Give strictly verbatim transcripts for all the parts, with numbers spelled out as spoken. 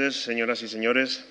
noches, señoras y señores.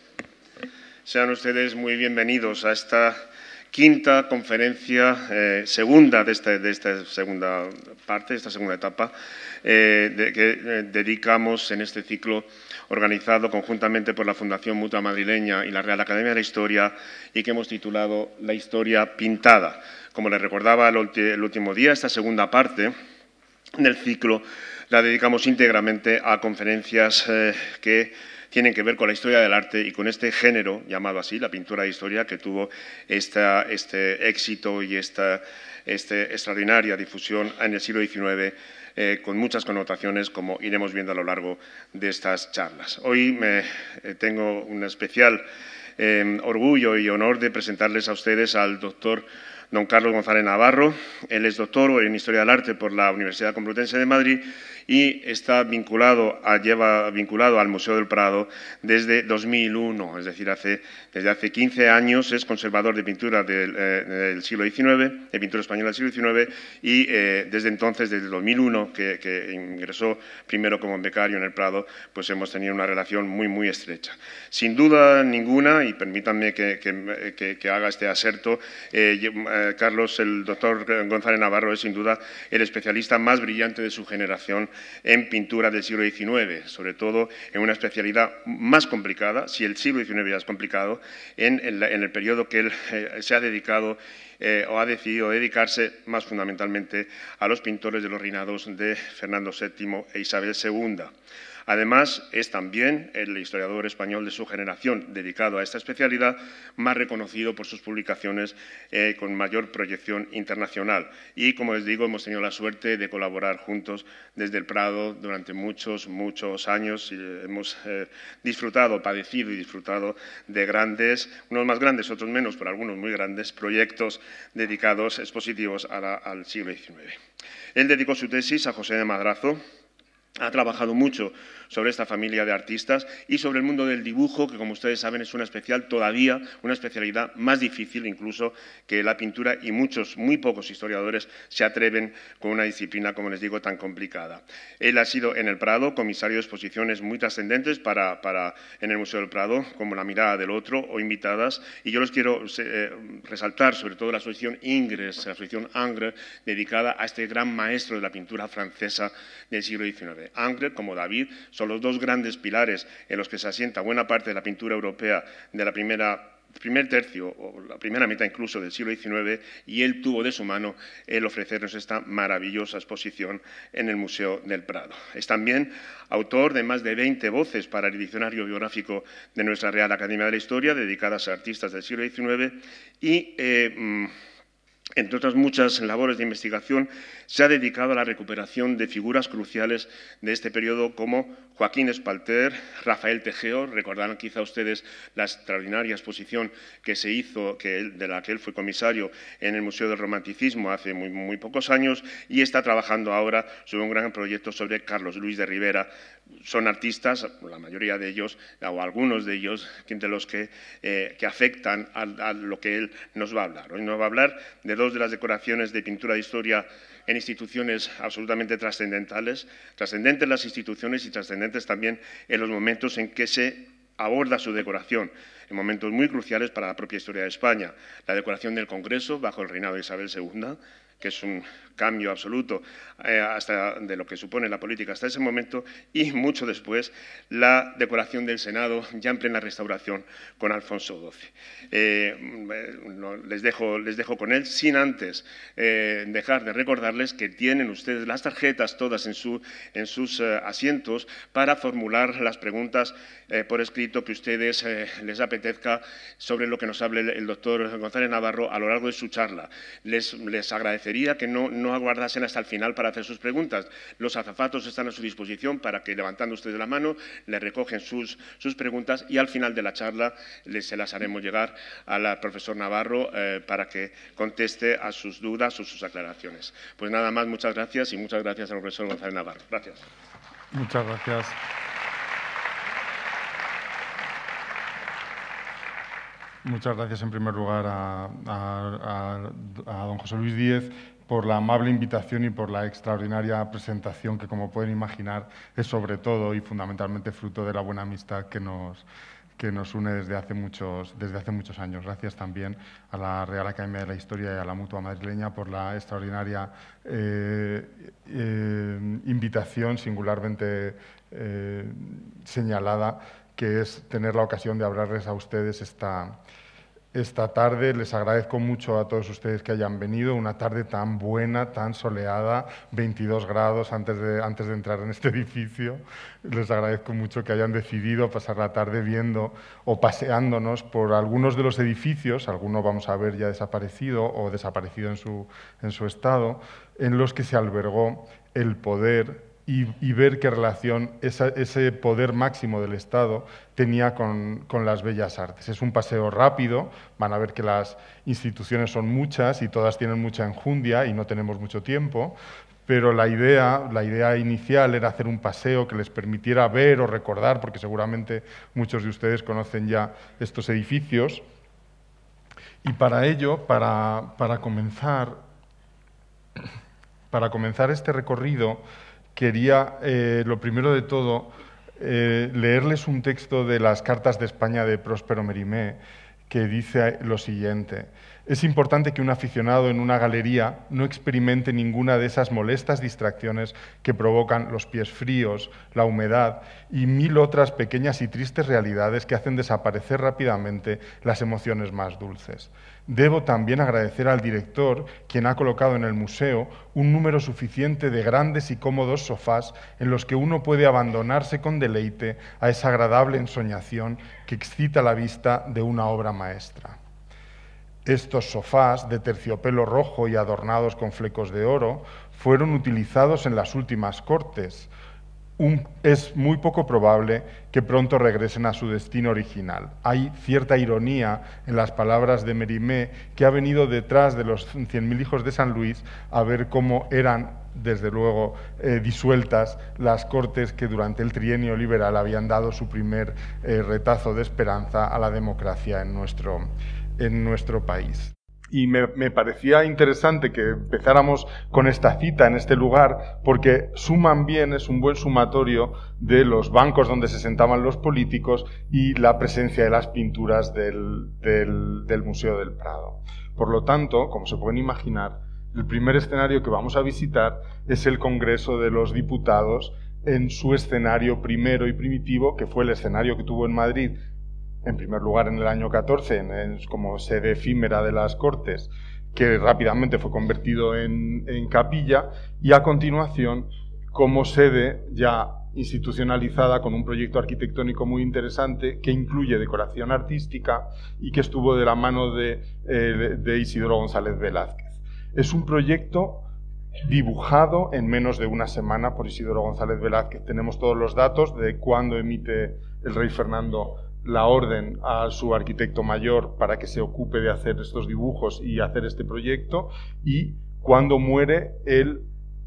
Sean ustedes muy bienvenidos a esta quinta conferencia, eh, segunda de esta, de esta segunda parte, de esta segunda etapa, eh, de, que eh, dedicamos en este ciclo organizado conjuntamente por la Fundación Mutua Madrileña y la Real Academia de la Historia y que hemos titulado La Historia Pintada. Como les recordaba el, el último día, esta segunda parte del ciclo la dedicamos íntegramente a conferencias eh, que tienen que ver con la historia del arte y con este género, llamado así, la pintura de historia, que tuvo esta, este éxito y esta este, extraordinaria difusión en el siglo diecinueve, eh, con muchas connotaciones, como iremos viendo a lo largo de estas charlas. Hoy me, eh, tengo un especial eh, orgullo y honor de presentarles a ustedes al doctor don Carlos González Navarro. Él es doctor en Historia del Arte por la Universidad Complutense de Madrid y está vinculado, a, lleva, vinculado al Museo del Prado desde dos mil uno, es decir, hace, desde hace quince años es conservador de pintura del, eh, del siglo diecinueve, de pintura española del siglo diecinueve, y eh, desde entonces, desde dos mil uno, que, que ingresó primero como becario en el Prado, pues hemos tenido una relación muy, muy estrecha. Sin duda ninguna, y permítanme que, que, que, que haga este aserto, eh, eh, Carlos, el doctor González Navarro, es sin duda el especialista más brillante de su generación en pintura del siglo diecinueve, sobre todo en una especialidad más complicada, si el siglo diecinueve ya es complicado, en el, en el periodo que él eh, se ha dedicado eh, o ha decidido dedicarse más fundamentalmente a los pintores de los reinados de Fernando séptimo e Isabel segunda. Además, es también el historiador español de su generación dedicado a esta especialidad, más reconocido por sus publicaciones eh, con mayor proyección internacional. Y, como les digo, hemos tenido la suerte de colaborar juntos desde el Prado durante muchos, muchos años y hemos eh, disfrutado, padecido y disfrutado de grandes, unos más grandes, otros menos, pero algunos muy grandes, proyectos dedicados, expositivos a la, al siglo diecinueve. Él dedicó su tesis a José de Madrazo. Ha trabajado mucho sobre esta familia de artistas y sobre el mundo del dibujo, que como ustedes saben es una especial todavía, una especialidad más difícil incluso que la pintura, y muchos, muy pocos historiadores se atreven con una disciplina, como les digo, tan complicada. Él ha sido en el Prado comisario de exposiciones muy trascendentes para, para, en el Museo del Prado, como La mirada del otro o invitadas, y yo les quiero eh, resaltar sobre todo la exposición Ingres, la exposición Ingres, dedicada a este gran maestro de la pintura francesa del siglo diecinueve. Ingres, como David, son los dos grandes pilares en los que se asienta buena parte de la pintura europea de la primera primer tercio o la primera mitad incluso del siglo diecinueve, y él tuvo de su mano el ofrecernos esta maravillosa exposición en el Museo del Prado. Es también autor de más de veinte voces para el diccionario biográfico de nuestra Real Academia de la Historia, dedicadas a artistas del siglo diecinueve, y eh, entre otras muchas labores de investigación, se ha dedicado a la recuperación de figuras cruciales de este periodo como Joaquín Espalter, Rafael Tejeo. Recordarán quizá ustedes la extraordinaria exposición que se hizo, que él, de la que él fue comisario en el Museo del Romanticismo hace muy, muy pocos años, y está trabajando ahora sobre un gran proyecto sobre Carlos Luis de Rivera. Son artistas, la mayoría de ellos, o algunos de ellos, de los que, eh, que afectan a, a lo que él nos va a hablar. Hoy nos va a hablar de dos de las decoraciones de pintura de historia en instituciones absolutamente trascendentales, trascendentes las instituciones y trascendentes también en los momentos en que se aborda su decoración, en momentos muy cruciales para la propia historia de España. La decoración del Congreso bajo el reinado de Isabel segunda, que es un cambio absoluto eh, hasta de lo que supone la política hasta ese momento, y mucho después la decoración del Senado ya en plena restauración con Alfonso doce. Eh, no, les, dejo, les dejo con él, sin antes eh, dejar de recordarles que tienen ustedes las tarjetas todas en, su, en sus eh, asientos para formular las preguntas eh, por escrito que ustedes eh, les apetezca sobre lo que nos hable el, el doctor González Navarro a lo largo de su charla. Les, les agradecería que no, no aguardasen hasta el final para hacer sus preguntas. Los azafatos están a su disposición para que, levantando ustedes la mano, les recogen sus, sus preguntas y al final de la charla les, se las haremos llegar al profesor Navarro eh, para que conteste a sus dudas o sus aclaraciones. Pues nada más, muchas gracias y muchas gracias al profesor González Navarro. Gracias. Muchas gracias. Muchas gracias en primer lugar a, a, a, a don José Luis Díez por la amable invitación y por la extraordinaria presentación que, como pueden imaginar, es sobre todo y fundamentalmente fruto de la buena amistad que nos, que nos une desde hace, muchos, desde hace muchos años. Gracias también a la Real Academia de la Historia y a la Mutua Madrileña por la extraordinaria eh, eh, invitación singularmente eh, señalada, que es tener la ocasión de hablarles a ustedes esta, esta tarde. Les agradezco mucho a todos ustedes que hayan venido, una tarde tan buena, tan soleada, veintidós grados antes de, antes de entrar en este edificio. Les agradezco mucho que hayan decidido pasar la tarde viendo o paseándonos por algunos de los edificios, algunos vamos a ver ya desaparecido o desaparecido en su, en su estado, en los que se albergó el poder Y, y ver qué relación esa, ese poder máximo del Estado tenía con, con las bellas artes. Es un paseo rápido, van a ver que las instituciones son muchas y todas tienen mucha enjundia y no tenemos mucho tiempo, pero la idea, la idea inicial era hacer un paseo que les permitiera ver o recordar, porque seguramente muchos de ustedes conocen ya estos edificios, y para ello, para, para, comenzar, para comenzar este recorrido, quería, eh, lo primero de todo, eh, leerles un texto de las Cartas de España de Próspero Mérimée, que dice lo siguiente: es importante que un aficionado en una galería no experimente ninguna de esas molestas distracciones que provocan los pies fríos, la humedad y mil otras pequeñas y tristes realidades que hacen desaparecer rápidamente las emociones más dulces. Debo también agradecer al director, quien ha colocado en el museo un número suficiente de grandes y cómodos sofás en los que uno puede abandonarse con deleite a esa agradable ensoñación que excita la vista de una obra maestra. Estos sofás, de terciopelo rojo y adornados con flecos de oro, fueron utilizados en las últimas Cortes. Un, es muy poco probable que pronto regresen a su destino original. Hay cierta ironía en las palabras de Mérimée, que ha venido detrás de los cien mil hijos de San Luis a ver cómo eran, desde luego, eh, disueltas las Cortes que durante el trienio liberal habían dado su primer eh, retazo de esperanza a la democracia en nuestro, en nuestro país. Y me, me parecía interesante que empezáramos con esta cita en este lugar, porque suman bien, es un buen sumatorio de los bancos donde se sentaban los políticos y la presencia de las pinturas del, del, del Museo del Prado. Por lo tanto, como se pueden imaginar, el primer escenario que vamos a visitar es el Congreso de los Diputados en su escenario primero y primitivo, que fue el escenario que tuvo en Madrid, en primer lugar en el año catorce, en, en, como sede efímera de las Cortes, que rápidamente fue convertido en, en capilla, y a continuación como sede ya institucionalizada con un proyecto arquitectónico muy interesante que incluye decoración artística y que estuvo de la mano de, eh, de Isidoro González Velázquez. Es un proyecto dibujado en menos de una semana por Isidoro González Velázquez. Tenemos todos los datos de cuándo emite el rey Fernando la orden a su arquitecto mayor para que se ocupe de hacer estos dibujos y hacer este proyecto, y cuando muere el,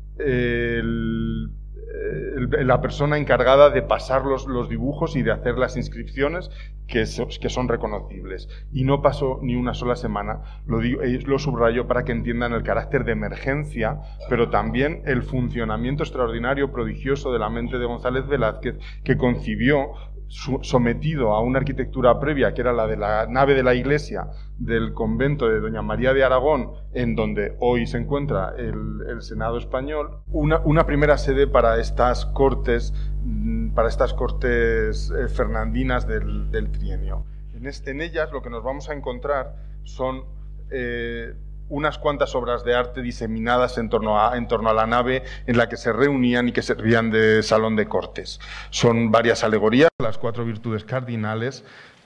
el, el, la persona encargada de pasar los, los dibujos y de hacer las inscripciones que, so, que son reconocibles. Y no pasó ni una sola semana, lo, digo, lo subrayo para que entiendan el carácter de emergencia, pero también el funcionamiento extraordinario, prodigioso de la mente de González Velázquez, que concibió, sometido a una arquitectura previa, que era la de la nave de la iglesia del convento de Doña María de Aragón, en donde hoy se encuentra el, el Senado español, una, una primera sede para estas cortes, para estas cortes eh, fernandinas del, del trienio. En, este, en ellas lo que nos vamos a encontrar son eh, unas cuantas obras de arte diseminadas en torno, a, en torno a la nave en la que se reunían y que servían de salón de cortes. Son varias alegorías, las cuatro virtudes cardinales,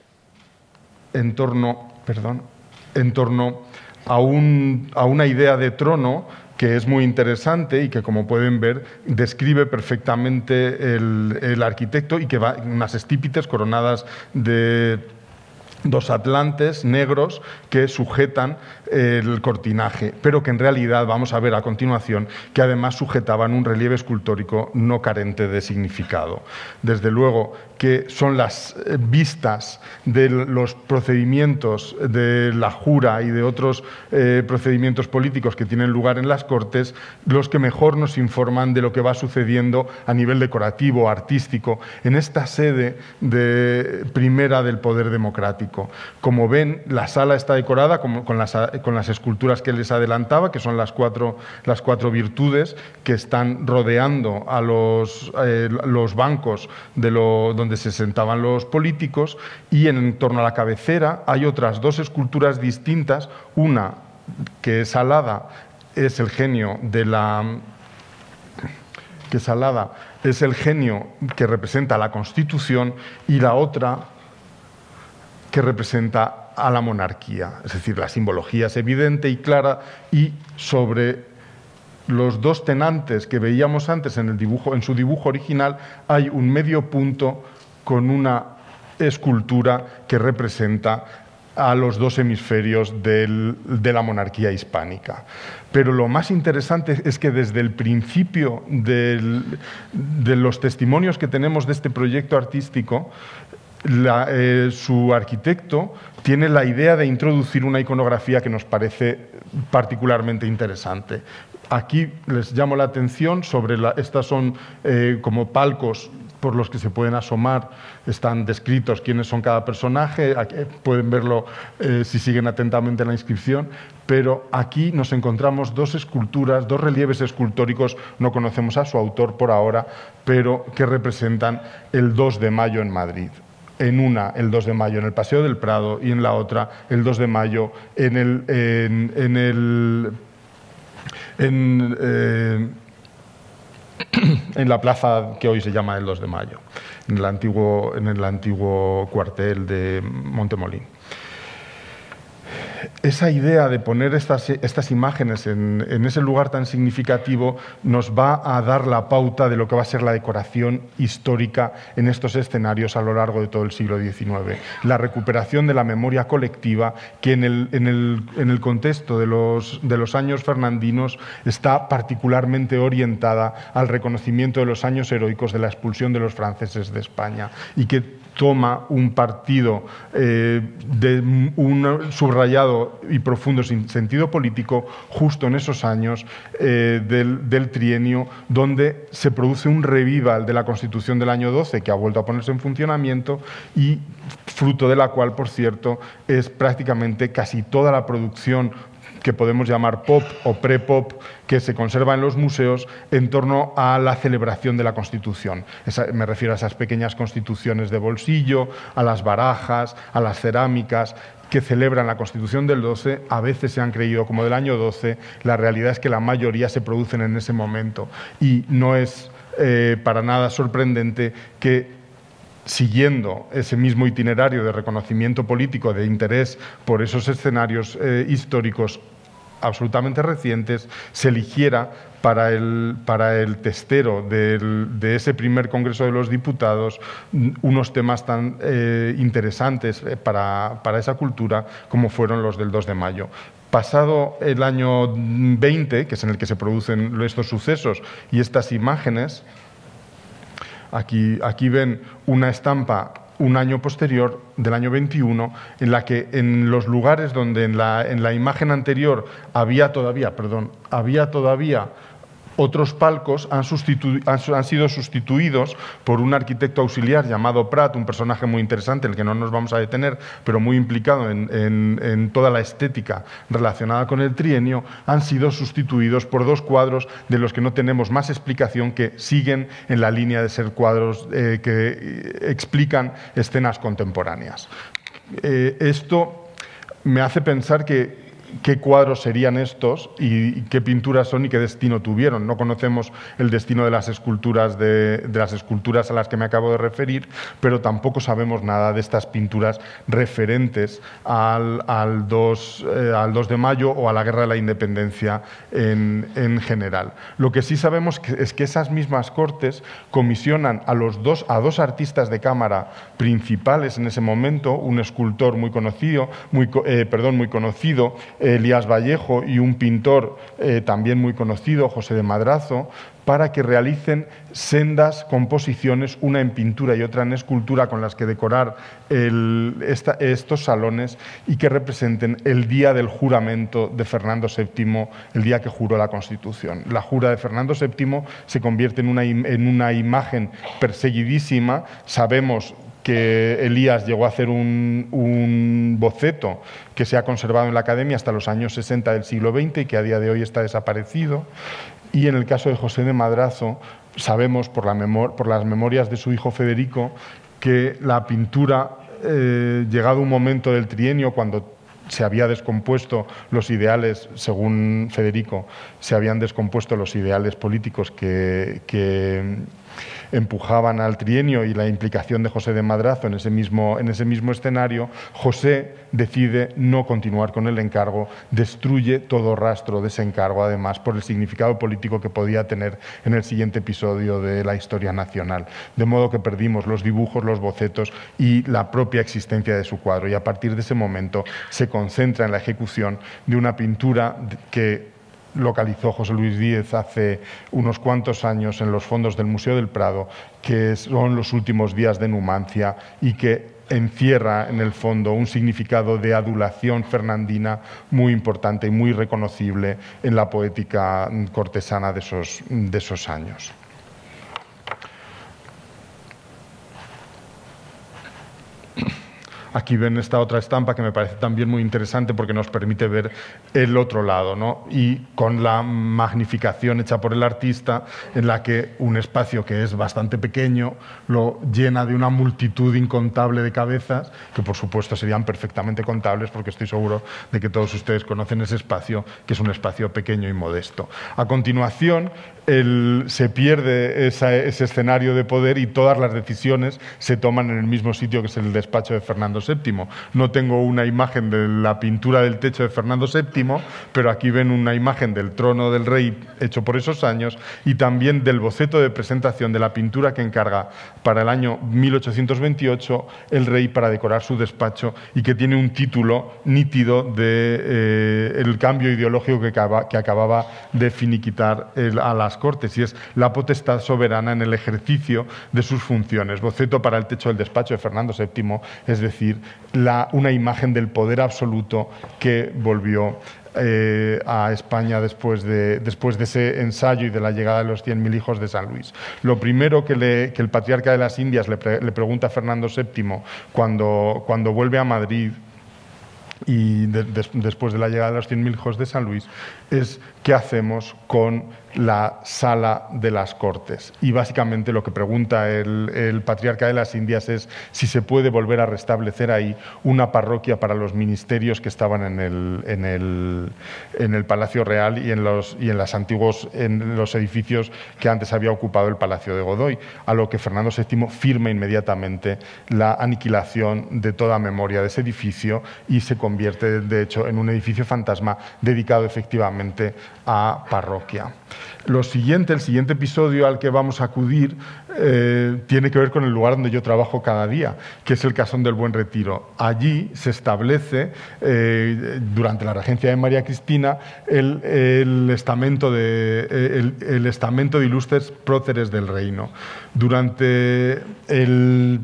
en torno, perdón, en torno a, un, a una idea de trono que es muy interesante y que, como pueden ver, describe perfectamente el, el arquitecto, y que va unas estípites coronadas de dos atlantes negros que sujetan el cortinaje, pero que en realidad vamos a ver a continuación que además sujetaban un relieve escultórico no carente de significado. Desde luego que son las vistas de los procedimientos de la jura y de otros eh, procedimientos políticos que tienen lugar en las Cortes los que mejor nos informan de lo que va sucediendo a nivel decorativo, artístico, en esta sede de primera del poder democrático. Como ven, la sala está decorada con, con, las, con las esculturas que les adelantaba, que son las cuatro, las cuatro virtudes que están rodeando a los, eh, los bancos de lo, donde se sentaban los políticos, y en torno a la cabecera hay otras dos esculturas distintas, una que es alada, es el genio de la... que es alada, es el genio que representa la Constitución, y la otra que representa a la monarquía. Es decir, la simbología es evidente y clara, y sobre los dos tenantes que veíamos antes en, el dibujo, en su dibujo original hay un medio punto con una escultura que representa a los dos hemisferios del, de la monarquía hispánica. Pero lo más interesante es que desde el principio del, de los testimonios que tenemos de este proyecto artístico, La, eh, su arquitecto tiene la idea de introducir una iconografía que nos parece particularmente interesante. Aquí les llamo la atención sobre, la, estas son eh, como palcos por los que se pueden asomar, están descritos quiénes son cada personaje, aquí pueden verlo eh, si siguen atentamente la inscripción, pero aquí nos encontramos dos esculturas, dos relieves escultóricos, no conocemos a su autor por ahora, pero que representan el dos de mayo en Madrid. En una, el dos de mayo en el Paseo del Prado, y en la otra, el dos de mayo en el... En, en el en, eh, en la plaza que hoy se llama el dos de mayo, en el antiguo, en el antiguo cuartel de Montemolín. Esa idea de poner estas, estas imágenes en, en ese lugar tan significativo nos va a dar la pauta de lo que va a ser la decoración histórica en estos escenarios a lo largo de todo el siglo diecinueve. La recuperación de la memoria colectiva que en el, en el, en el contexto de los, de los años fernandinos está particularmente orientada al reconocimiento de los años heroicos de la expulsión de los franceses de España, y que toma un partido eh, de un subrayado y profundo sentido político justo en esos años eh, del, del trienio, donde se produce un revival de la Constitución del año doce, que ha vuelto a ponerse en funcionamiento, y fruto de la cual, por cierto, es prácticamente casi toda la producción que podemos llamar pop o pre-pop, que se conserva en los museos en torno a la celebración de la Constitución. Esa, me refiero a esas pequeñas constituciones de bolsillo, a las barajas, a las cerámicas que celebran la Constitución del doce. A veces se han creído como del año doce, la realidad es que la mayoría se producen en ese momento, y no es eh, para nada sorprendente que, siguiendo ese mismo itinerario de reconocimiento político, de interés por esos escenarios eh, históricos absolutamente recientes, se eligiera para el, para el testero del, de ese primer Congreso de los Diputados unos temas tan eh, interesantes para, para esa cultura como fueron los del dos de mayo. Pasado el año veinte, que es en el que se producen estos sucesos y estas imágenes, aquí, aquí ven una estampa un año posterior, del año veintiuno, en la que en los lugares donde en la, en la imagen anterior había todavía, perdón, había todavía otros palcos, han, han, han sido sustituidos por un arquitecto auxiliar llamado Prat, un personaje muy interesante, en el que no nos vamos a detener, pero muy implicado en, en, en toda la estética relacionada con el trienio. Han sido sustituidos por dos cuadros de los que no tenemos más explicación, que siguen en la línea de ser cuadros eh, que explican escenas contemporáneas. Eh, esto me hace pensar que qué cuadros serían estos y qué pinturas son y qué destino tuvieron. No conocemos el destino de las esculturas, de, de las esculturas a las que me acabo de referir, pero tampoco sabemos nada de estas pinturas referentes al, al, dos, eh, al dos de mayo o a la Guerra de la Independencia en, en general. Lo que sí sabemos que, es que esas mismas cortes comisionan a, los dos, a dos artistas de cámara principales en ese momento, un escultor muy conocido, muy, eh, perdón, muy conocido, Elías Vallejo, y un pintor eh, también muy conocido, José de Madrazo, para que realicen sendas composiciones, una en pintura y otra en escultura, con las que decorar el, esta, estos salones, y que representen el día del juramento de Fernando séptimo, el día que juró la Constitución. La jura de Fernando séptimo se convierte en una, en una imagen perseguidísima. Sabemos que Elías llegó a hacer un, un boceto que se ha conservado en la Academia hasta los años sesenta del siglo veinte y que a día de hoy está desaparecido. Y en el caso de José de Madrazo, sabemos por, la memor por las memorias de su hijo Federico que la pintura, eh, llegado un momento del trienio, cuando se había descompuesto los ideales, según Federico, se habían descompuesto los ideales políticos que, que empujaban al trienio y la implicación de José de Madrazo en ese mismo, en ese mismo escenario, José decide no continuar con el encargo, destruye todo rastro de ese encargo, además, por el significado político que podía tener en el siguiente episodio de la historia nacional. De modo que perdimos los dibujos, los bocetos y la propia existencia de su cuadro, y a partir de ese momento se concentra en la ejecución de una pintura que localizó José Luis Díez hace unos cuantos años en los fondos del Museo del Prado, que son los últimos días de Numancia, y que encierra en el fondo un significado de adulación fernandina muy importante y muy reconocible en la poética cortesana de esos, de esos años. Aquí ven esta otra estampa que me parece también muy interesante porque nos permite ver el otro lado, ¿no? Y con la magnificación hecha por el artista, en la que un espacio que es bastante pequeño lo llena de una multitud incontable de cabezas, que por supuesto serían perfectamente contables, porque estoy seguro de que todos ustedes conocen ese espacio, que es un espacio pequeño y modesto. A continuación, el, se pierde esa, ese escenario de poder y todas las decisiones se toman en el mismo sitio, que es el despacho de Fernando séptimo. No tengo una imagen de la pintura del techo de Fernando séptimo, pero aquí ven una imagen del trono del rey hecho por esos años, y también del boceto de presentación de la pintura que encarga para el año mil ochocientos veintiocho el rey para decorar su despacho, y que tiene un título nítido de eh, el cambio ideológico que, acaba, que acababa de finiquitar el, a las Cortes, y es la potestad soberana en el ejercicio de sus funciones. Boceto para el techo del despacho de Fernando séptimo, es decir, la, una imagen del poder absoluto que volvió eh, a España después de, después de ese ensayo y de la llegada de los cien mil hijos de San Luis. Lo primero que, le, que el patriarca de las Indias le, pre, le pregunta a Fernando séptimo cuando, cuando vuelve a Madrid y de, de, después de la llegada de los cien mil hijos de San Luis es qué hacemos con la sala de las Cortes. Y básicamente lo que pregunta el, el patriarca de las Indias es si se puede volver a restablecer ahí una parroquia para los ministerios que estaban en el, en el, en el Palacio Real y en los, y en los antiguos en los edificios que antes había ocupado el Palacio de Godoy, a lo que Fernando séptimo firma inmediatamente la aniquilación de toda memoria de ese edificio y se convierte, de hecho, en un edificio fantasma dedicado efectivamente a parroquia. Lo siguiente, el siguiente episodio al que vamos a acudir eh, tiene que ver con el lugar donde yo trabajo cada día, que es el Casón del Buen Retiro. Allí se establece, eh, durante la regencia de María Cristina, el, el, estamento de, el, el estamento de ilustres próceres del reino. Durante el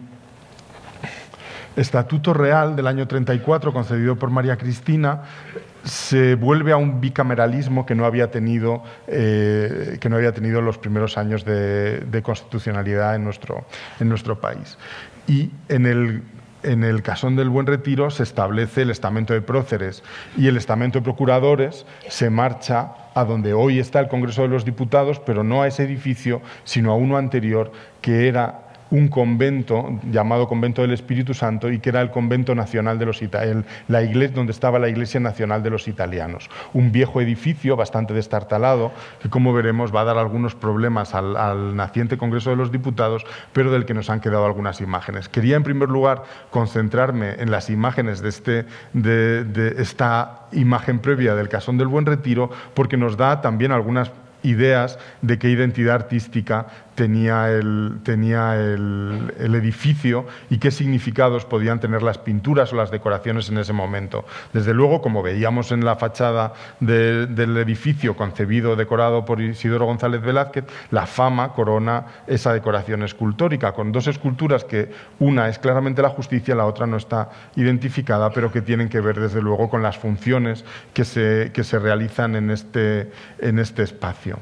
Estatuto Real del año treinta y cuatro, concedido por María Cristina, se vuelve a un bicameralismo que no había tenido, eh, que no había tenido los primeros años de, de constitucionalidad en nuestro, en nuestro país. Y en el, en el Casón del Buen Retiro se establece el estamento de próceres, y el estamento de procuradores se marcha a donde hoy está el Congreso de los Diputados, pero no a ese edificio, sino a uno anterior, que era un convento llamado Convento del Espíritu Santo y que era el convento nacional de los italianos, la iglesia donde estaba la Iglesia Nacional de los Italianos. Un viejo edificio bastante destartalado que, como veremos, va a dar algunos problemas al, al naciente Congreso de los Diputados, pero del que nos han quedado algunas imágenes. Quería, en primer lugar, concentrarme en las imágenes de, este, de, de esta imagen previa del Casón del Buen Retiro, porque nos da también algunas ideas de qué identidad artística tenía el, tenía el, el edificio y qué significados podían tener las pinturas o las decoraciones en ese momento. Desde luego, como veíamos en la fachada de, del edificio concebido, decorado por Isidoro González Velázquez, la fama corona esa decoración escultórica, con dos esculturas que una es claramente la Justicia, la otra no está identificada, pero que tienen que ver desde luego con las funciones que se, que se realizan en este, en este espacio.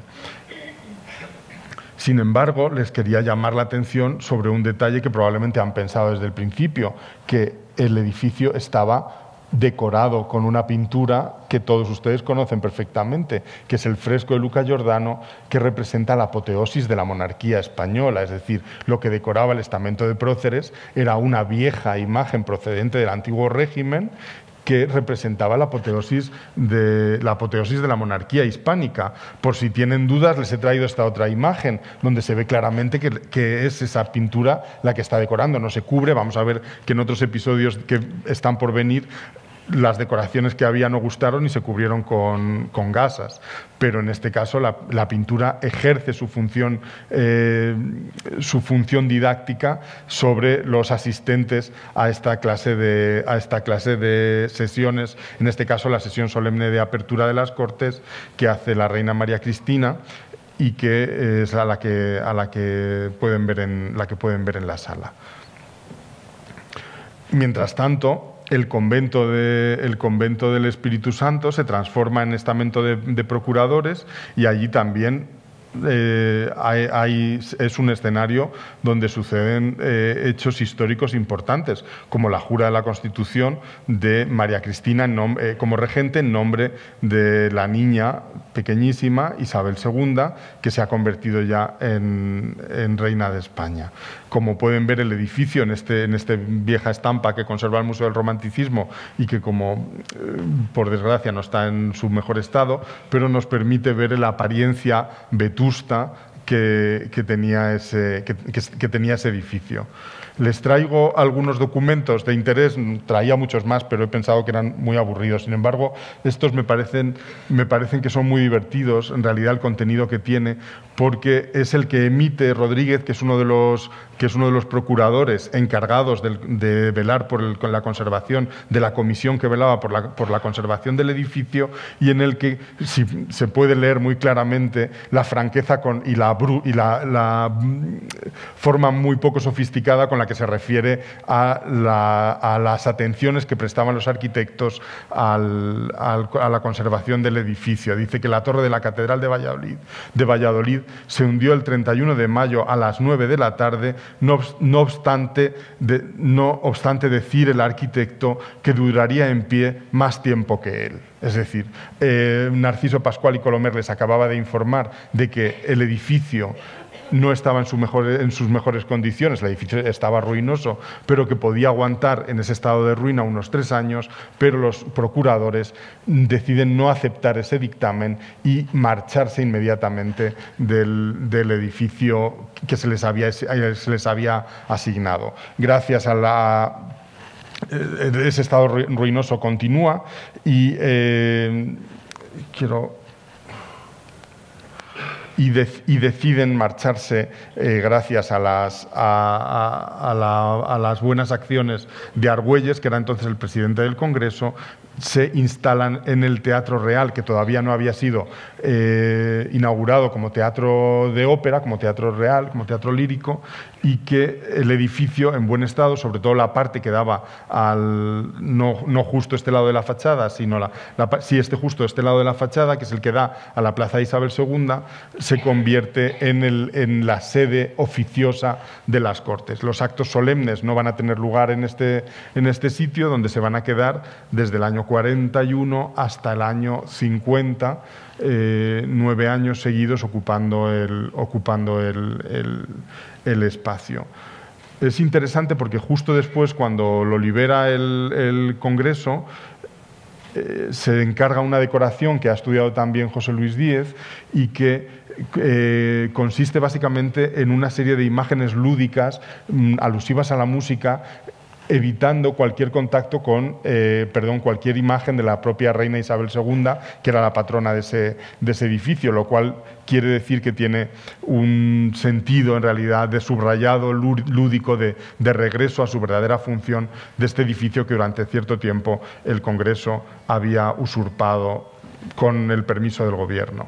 Sin embargo, les quería llamar la atención sobre un detalle que probablemente han pensado desde el principio, que el edificio estaba decorado con una pintura que todos ustedes conocen perfectamente, que es el fresco de Luca Giordano, que representa la apoteosis de la monarquía española, es decir, lo que decoraba el estamento de Próceres era una vieja imagen procedente del antiguo régimen que representaba la apoteosis, de, la apoteosis de la monarquía hispánica. Por si tienen dudas, les he traído esta otra imagen, donde se ve claramente que, que es esa pintura la que está decorando. No se cubre, vamos a ver que en otros episodios que están por venir, las decoraciones que había no gustaron y se cubrieron con, con gasas, pero en este caso la, la pintura ejerce su función, eh, su función didáctica sobre los asistentes a esta, clase de, a esta clase de sesiones, en este caso la sesión solemne de apertura de las Cortes que hace la reina María Cristina y que es a la que, a la que, pueden, ver en, la que pueden ver en la sala. Mientras tanto, El convento, de, el convento del Espíritu Santo se transforma en estamento de, de procuradores y allí también eh, hay, hay, es un escenario donde suceden eh, hechos históricos importantes, como la jura de la Constitución de María Cristina en nombre, eh, como regente en nombre de la niña pequeñísima Isabel segunda, que se ha convertido ya en, en reina de España. Como pueden ver, el edificio en esta en este vieja estampa que conserva el Museo del Romanticismo y que, como eh, por desgracia no está en su mejor estado, pero nos permite ver la apariencia vetusta que, que, tenía, ese, que, que, que tenía ese edificio. Les traigo algunos documentos de interés, traía muchos más, pero he pensado que eran muy aburridos. Sin embargo, estos me parecen, me parecen que son muy divertidos, en realidad, el contenido que tiene, porque es el que emite Rodríguez, que es uno de los, que es uno de los procuradores encargados de, de velar por el, con la conservación, de la comisión que velaba por la, por la conservación del edificio, y en el que si, se puede leer muy claramente la franqueza con, y, la, y la, la forma muy poco sofisticada con la que se refiere a, la, a las atenciones que prestaban los arquitectos al, al, a la conservación del edificio. Dice que la torre de la Catedral de Valladolid, de Valladolid se hundió el treinta y uno de mayo a las nueve de la tarde, no, no, obstante, de, no obstante decir el arquitecto que duraría en pie más tiempo que él. Es decir, eh, Narciso Pascual y Colomer les acababa de informar de que el edificio no estaba en, su mejor, en sus mejores condiciones, el edificio estaba ruinoso, pero que podía aguantar en ese estado de ruina unos tres años, pero los procuradores deciden no aceptar ese dictamen y marcharse inmediatamente del, del edificio que se les, había, se les había asignado. Gracias a la... Ese estado ruinoso continúa y eh, quiero... Y, de, y deciden marcharse eh, gracias a las, a, a, a, la, a las buenas acciones de Argüelles, que era entonces el presidente del Congreso. Se instalan en el Teatro Real, que todavía no había sido eh, inaugurado como teatro de ópera, como teatro real, como teatro lírico, y que el edificio en buen estado, sobre todo la parte que daba al, no, no justo este lado de la fachada, sino la, la, sí este justo este lado de la fachada, que es el que da a la Plaza Isabel segunda, se convierte en, el, en la sede oficiosa de las Cortes. Los actos solemnes no van a tener lugar en este, en este sitio, donde se van a quedar desde el año cuarenta y uno hasta el año cincuenta, eh, nueve años seguidos ocupando el, ocupando el, el, el espacio. es interesante porque justo después, cuando lo libera el, el Congreso, eh, se encarga una decoración que ha estudiado también José Luis Díez y que eh, consiste básicamente en una serie de imágenes lúdicas mm, alusivas a la música, evitando cualquier contacto con, eh, perdón, cualquier imagen de la propia reina Isabel segunda, que era la patrona de ese, de ese edificio, lo cual quiere decir que tiene un sentido, en realidad, de subrayado lúdico, de, de regreso a su verdadera función de este edificio que durante cierto tiempo el Congreso había usurpado con el permiso del gobierno.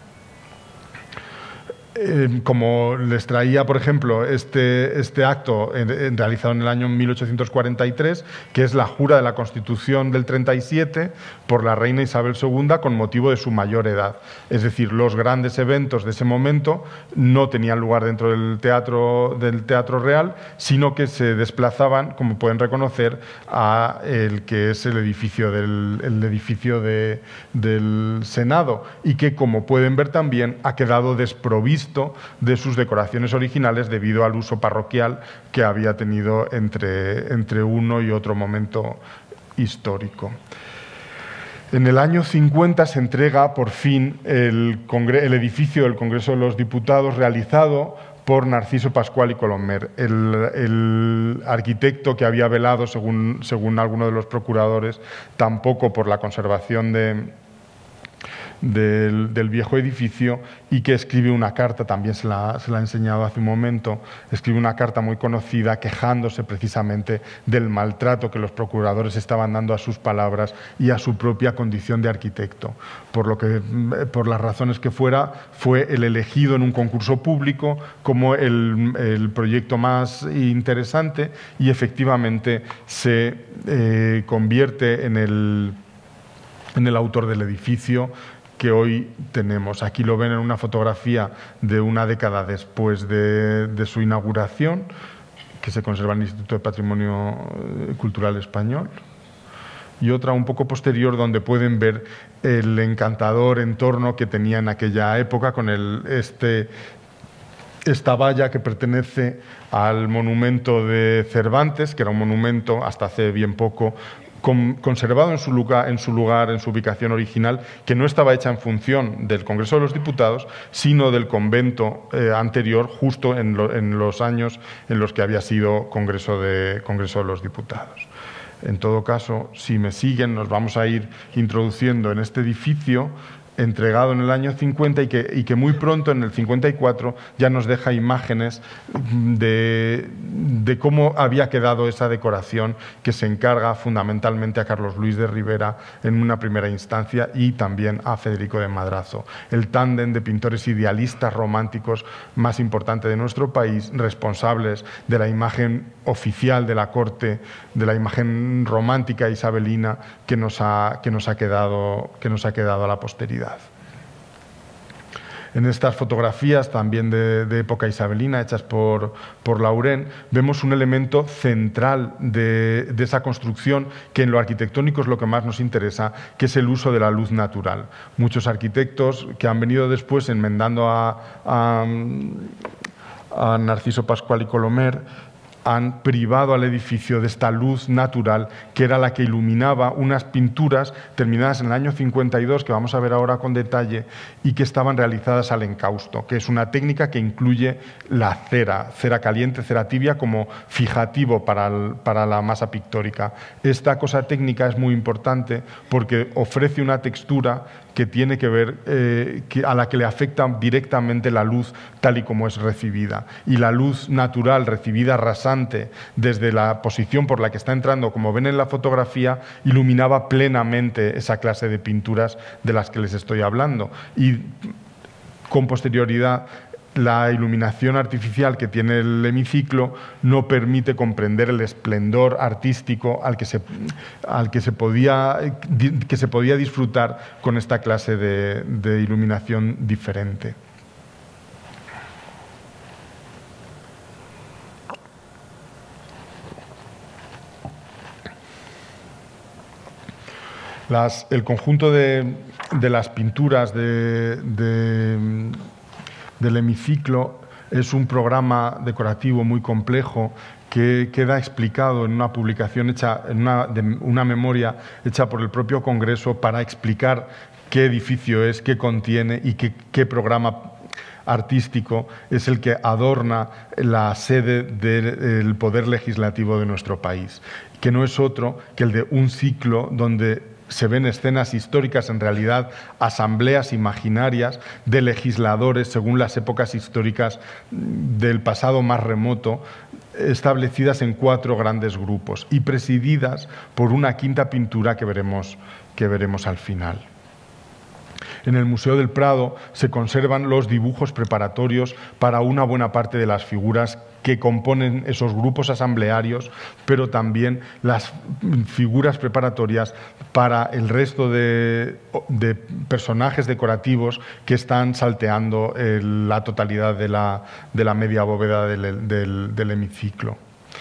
Eh, como les traía, por ejemplo, este, este acto en, en, realizado en el año mil ochocientos cuarenta y tres, que es la jura de la Constitución del treinta y siete por la reina Isabel segunda con motivo de su mayor edad. Es decir, los grandes eventos de ese momento no tenían lugar dentro del teatro, del teatro real, sino que se desplazaban, como pueden reconocer, a el que es el edificio del, el edificio de, del Senado y que, como pueden ver también, ha quedado desprovisto de sus decoraciones originales debido al uso parroquial que había tenido entre, entre uno y otro momento histórico. En el año cincuenta se entrega por fin el, el edificio del Congreso de los Diputados realizado por Narciso Pascual y Colomer, el, el arquitecto que había velado, según, según algunos de los procuradores, tampoco por la conservación de Del, del viejo edificio, y que escribe una carta, también se la, se la he enseñado hace un momento, escribe una carta muy conocida quejándose precisamente del maltrato que los procuradores estaban dando a sus palabras y a su propia condición de arquitecto, por lo que, por las razones que fuera, fue el elegido en un concurso público como el, el proyecto más interesante y efectivamente se eh, convierte en el, en el autor del edificio que hoy tenemos. Aquí lo ven en una fotografía de una década después de, de su inauguración, que se conserva en el Instituto de Patrimonio Cultural Español, y otra un poco posterior donde pueden ver el encantador entorno que tenía en aquella época con el, este, esta valla que pertenece al monumento de Cervantes, que era un monumento hasta hace bien poco conservado en su lugar, en su lugar, en su ubicación original, que no estaba hecha en función del Congreso de los Diputados, sino del convento eh, anterior, justo en, lo, en los años en los que había sido Congreso de, Congreso de los Diputados. En todo caso, si me siguen, nos vamos a ir introduciendo en este edificio entregado en el año cincuenta y que, y que muy pronto, en el cincuenta y cuatro, ya nos deja imágenes de, de cómo había quedado esa decoración, que se encarga fundamentalmente a Carlos Luis de Rivera en una primera instancia y también a Federico de Madrazo, el tándem de pintores idealistas románticos más importante de nuestro país, responsables de la imagen oficial de la corte, de la imagen romántica isabelina que nos ha, que nos ha quedado, que nos ha quedado a la posteridad. En estas fotografías, también de, de época isabelina, hechas por, por Laurent, vemos un elemento central de, de esa construcción, que en lo arquitectónico es lo que más nos interesa, que es el uso de la luz natural. Muchos arquitectos que han venido después enmendando a, a, a Narciso Pascual y Colomer han privado al edificio de esta luz natural, que era la que iluminaba unas pinturas terminadas en el año cincuenta y dos, que vamos a ver ahora con detalle, y que estaban realizadas al encausto, que es una técnica que incluye la cera, cera caliente, cera tibia, como fijativo para, el, para la masa pictórica. Esta cosa técnica es muy importante porque ofrece una textura que tiene que ver, eh, que, a la que le afecta directamente la luz tal y como es recibida. Y la luz natural recibida rasante desde la posición por la que está entrando, como ven en la fotografía, iluminaba plenamente esa clase de pinturas de las que les estoy hablando. Y con posterioridad, la iluminación artificial que tiene el hemiciclo no permite comprender el esplendor artístico al que se, al que se, podía, que se podía disfrutar con esta clase de, de iluminación diferente. Las, el conjunto de, de las pinturas de, de del hemiciclo es un programa decorativo muy complejo que queda explicado en una publicación hecha, en una, de, una memoria hecha por el propio Congreso para explicar qué edificio es, qué contiene y qué, qué programa artístico es el que adorna la sede del poder legislativo de nuestro país, que no es otro que el de un ciclo donde se ven escenas históricas, en realidad asambleas imaginarias de legisladores según las épocas históricas del pasado más remoto, establecidas en cuatro grandes grupos y presididas por una quinta pintura que veremos, que veremos al final. En el Museo del Prado se conservan los dibujos preparatorios para una buena parte de las figuras que componen esos grupos asamblearios, pero también las figuras preparatorias para el resto de, de personajes decorativos que están salteando el, la totalidad de la, de la media bóveda del, del, del hemiciclo.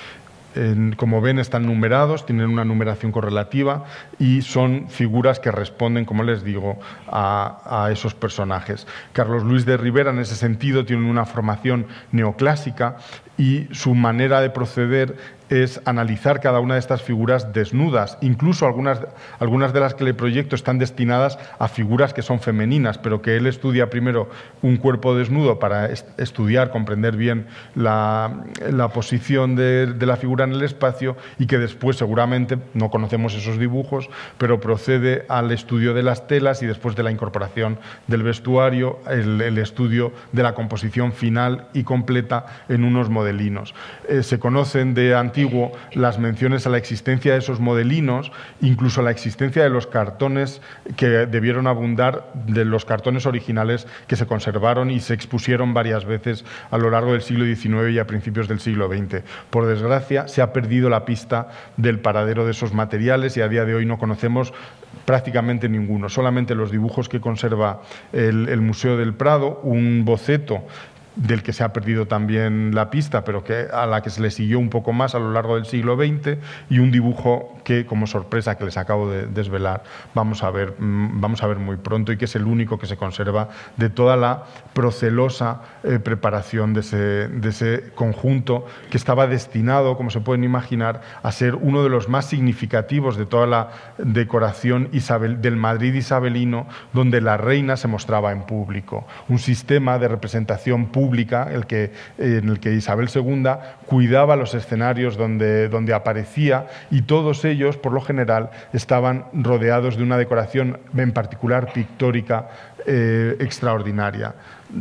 En, como ven, están numerados, tienen una numeración correlativa y son figuras que responden, como les digo, a, a esos personajes. Carlos Luis de Rivera, en ese sentido, tiene una formación neoclásica y su manera de proceder es analizar cada una de estas figuras desnudas. Incluso algunas, algunas de las que le proyecto están destinadas a figuras que son femeninas, pero que él estudia primero un cuerpo desnudo para est estudiar, comprender bien la, la posición de, de la figura en el espacio y que después seguramente, no conocemos esos dibujos, pero procede al estudio de las telas y después de la incorporación del vestuario, el, el estudio de la composición final y completa en unos modelinos. Eh, se conocen de antiguo las menciones a la existencia de esos modelinos, incluso a la existencia de los cartones que debieron abundar, de los cartones originales que se conservaron y se expusieron varias veces a lo largo del siglo diecinueve y a principios del siglo veinte. Por desgracia, se ha perdido la pista del paradero de esos materiales y a día de hoy no conocemos prácticamente ninguno, solamente los dibujos que conserva el, el Museo del Prado, un boceto del que se ha perdido también la pista, pero que, a la que se le siguió un poco más a lo largo del siglo veinte, y un dibujo que, como sorpresa que les acabo de desvelar, vamos a ver, vamos a ver muy pronto y que es el único que se conserva de toda la procelosa eh, preparación de ese, de ese conjunto que estaba destinado, como se pueden imaginar, a ser uno de los más significativos de toda la decoración isabel, del Madrid isabelino, donde la reina se mostraba en público. Un sistema de representación pública pública el que, en el que Isabel segunda cuidaba los escenarios donde, donde aparecía, y todos ellos, por lo general, estaban rodeados de una decoración, en particular pictórica, eh, extraordinaria.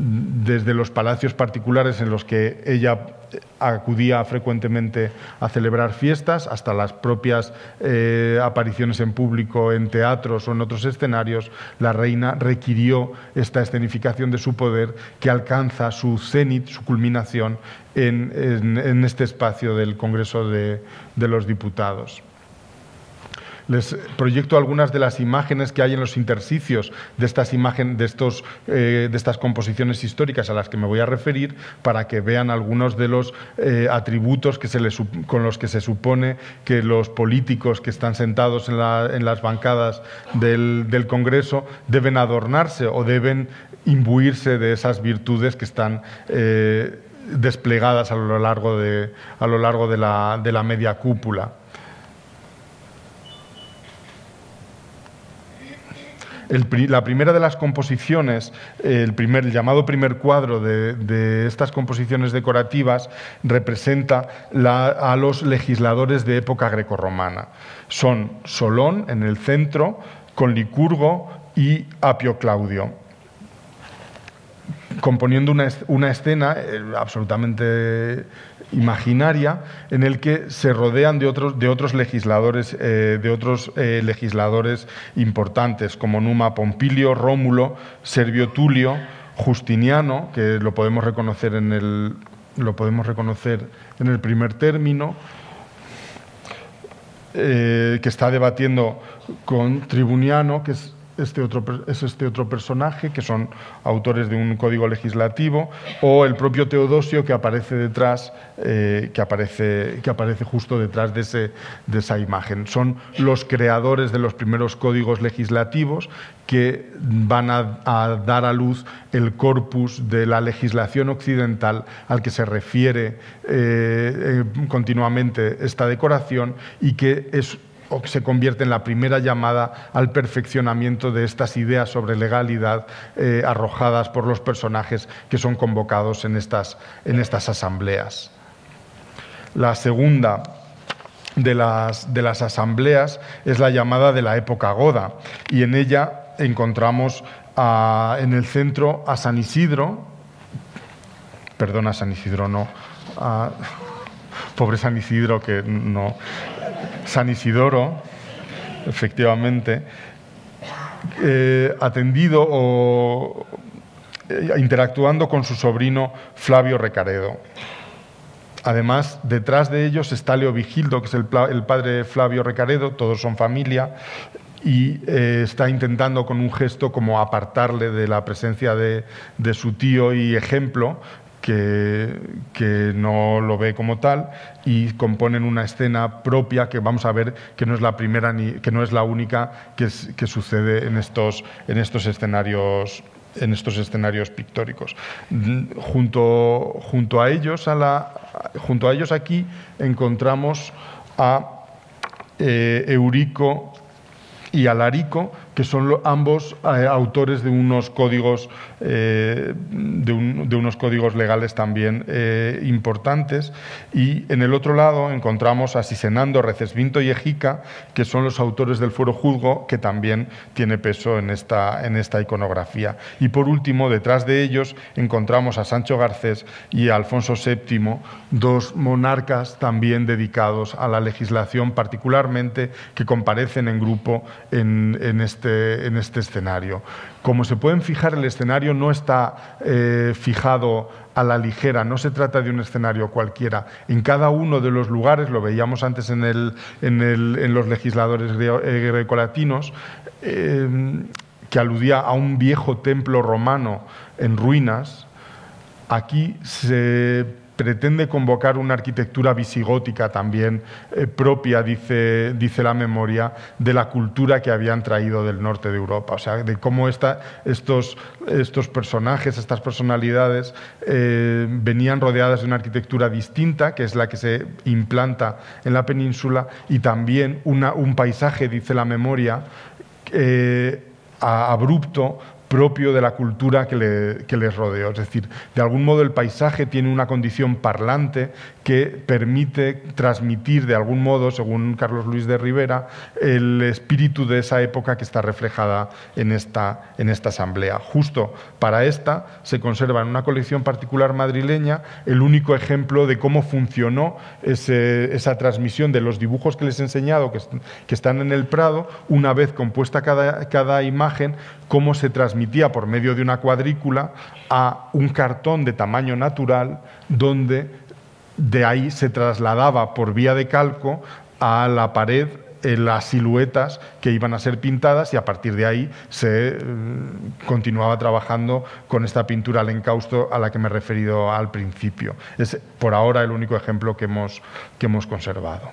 Desde los palacios particulares en los que ella acudía frecuentemente a celebrar fiestas, hasta las propias eh, apariciones en público en teatros o en otros escenarios, la reina requirió esta escenificación de su poder, que alcanza su cenit, su culminación, en, en, en este espacio del Congreso de, de los Diputados. Les proyecto algunas de las imágenes que hay en los intersticios de estas, imagen, de, estos, eh, de estas composiciones históricas a las que me voy a referir, para que vean algunos de los eh, atributos que se les, con los que se supone que los políticos que están sentados en, la, en las bancadas del, del Congreso deben adornarse o deben imbuirse de esas virtudes que están eh, desplegadas a lo largo de, a lo largo de la, de la media cúpula. El, la primera de las composiciones, el, primer, el llamado primer cuadro de, de estas composiciones decorativas, representa la, a los legisladores de época grecorromana. Son Solón en el centro, con Licurgo y Apio Claudio, componiendo una, una escena eh, absolutamente imaginaria, en el que se rodean de otros, de otros legisladores, eh, de otros eh, legisladores importantes, como Numa Pompilio, Rómulo, Servio Tulio, Justiniano, que lo podemos reconocer en el, lo podemos reconocer en el primer término, eh, que está debatiendo con Tribuniano, que es Este otro, es este otro personaje, que son autores de un código legislativo, o el propio Teodosio, que aparece detrás, eh, que, aparece, que aparece justo detrás de, ese, de esa imagen. Son los creadores de los primeros códigos legislativos que van a, a dar a luz el corpus de la legislación occidental al que se refiere eh, eh, continuamente esta decoración, y que es o que se convierte en la primera llamada al perfeccionamiento de estas ideas sobre legalidad eh, arrojadas por los personajes que son convocados en estas, en estas asambleas. La segunda de las, de las asambleas es la llamada de la época goda, y en ella encontramos a, en el centro a San Isidro, perdón, a San Isidro no, a, pobre San Isidro que no... San Isidoro, efectivamente, eh, atendido o eh, interactuando con su sobrino Flavio Recaredo. Además, detrás de ellos está Leovigildo, que es el, el padre de Flavio Recaredo, todos son familia, y eh, está intentando con un gesto como apartarle de la presencia de, de su tío y ejemplo, Que, que no lo ve como tal, y componen una escena propia que vamos a ver que no es la primera ni que no es la única que, es, que sucede en estos, en estos escenarios en estos escenarios pictóricos. Junto, junto a ellos a la, junto a ellos aquí encontramos a eh, Eurico y Alarico, que son lo, ambos eh, autores de unos códigos, eh, de, un, de unos códigos legales también eh, importantes. Y en el otro lado encontramos a Sisenando, Recesvinto y Egica, que son los autores del Fuero Juzgo, que también tiene peso en esta, en esta iconografía. Y por último, detrás de ellos encontramos a Sancho Garcés y a Alfonso séptimo, dos monarcas también dedicados a la legislación, particularmente que comparecen en grupo en, en, este, en este escenario. Como se pueden fijar, el escenario no está eh, fijado a la ligera, no se trata de un escenario cualquiera. En cada uno de los lugares, lo veíamos antes en, el, en, el, en los legisladores grecolatinos, eh, que aludía a un viejo templo romano en ruinas, aquí se pretende convocar una arquitectura visigótica también eh, propia, dice, dice la memoria, de la cultura que habían traído del norte de Europa. O sea, de cómo esta, estos, estos personajes, estas personalidades eh, venían rodeadas de una arquitectura distinta, que es la que se implanta en la península, y también una, un paisaje, dice la memoria, eh, abrupto, propio de la cultura que, le, que les rodeó. Es decir, de algún modo el paisaje tiene una condición parlante que permite transmitir de algún modo, según Carlos Luis de Rivera, el espíritu de esa época que está reflejada en esta, en esta asamblea. Justo para esta se conserva en una colección particular madrileña el único ejemplo de cómo funcionó ese, esa transmisión de los dibujos que les he enseñado, que, que están en el Prado, una vez compuesta cada, cada imagen, cómo se transmitía por medio de una cuadrícula a un cartón de tamaño natural, donde de ahí se trasladaba por vía de calco a la pared en las siluetas que iban a ser pintadas, y a partir de ahí se eh, continuaba trabajando con esta pintura al encausto a la que me he referido al principio. Es por ahora el único ejemplo que hemos, que hemos conservado.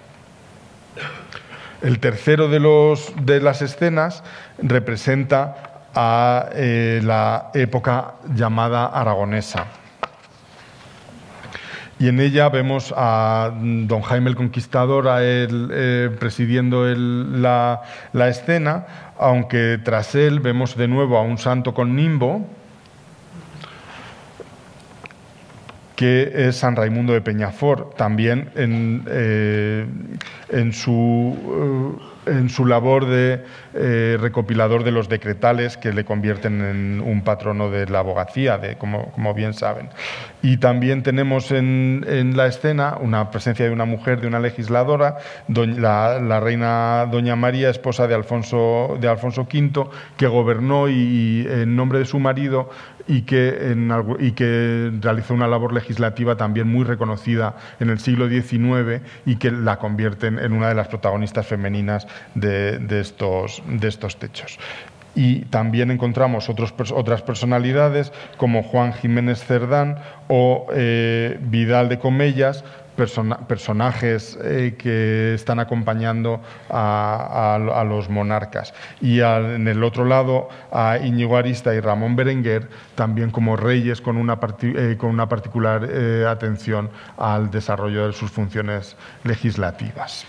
El tercero de, los, de las escenas representa a eh, la época llamada aragonesa. Y en ella vemos a don Jaime el Conquistador a él, eh, presidiendo el, la, la escena, aunque tras él vemos de nuevo a un santo con nimbo, que es San Raimundo de Peñafort, también en, eh, en su... Eh, en su labor de eh, recopilador de los decretales que le convierten en un patrono de la abogacía, de, como, como bien saben. Y también tenemos en, en la escena una presencia de una mujer, de una legisladora, doña, la, la reina doña María, esposa de Alfonso, de Alfonso quinto, que gobernó y, y en nombre de su marido y que, en, y que realizó una labor legislativa también muy reconocida en el siglo diecinueve y que la convierten en una de las protagonistas femeninas de, de, estos, de estos techos. Y también encontramos otros, otras personalidades como Juan Jiménez Cerdán o eh, Vidal de Comellas, persona, personajes eh, que están acompañando a, a, a los monarcas. Y al, en el otro lado a Íñigo Arista y Ramón Berenguer, también como reyes con una, parti, eh, con una particular eh, atención al desarrollo de sus funciones legislativas.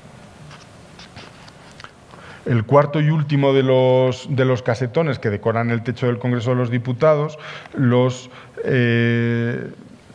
El cuarto y último de los, de los casetones que decoran el techo del Congreso de los Diputados los, eh,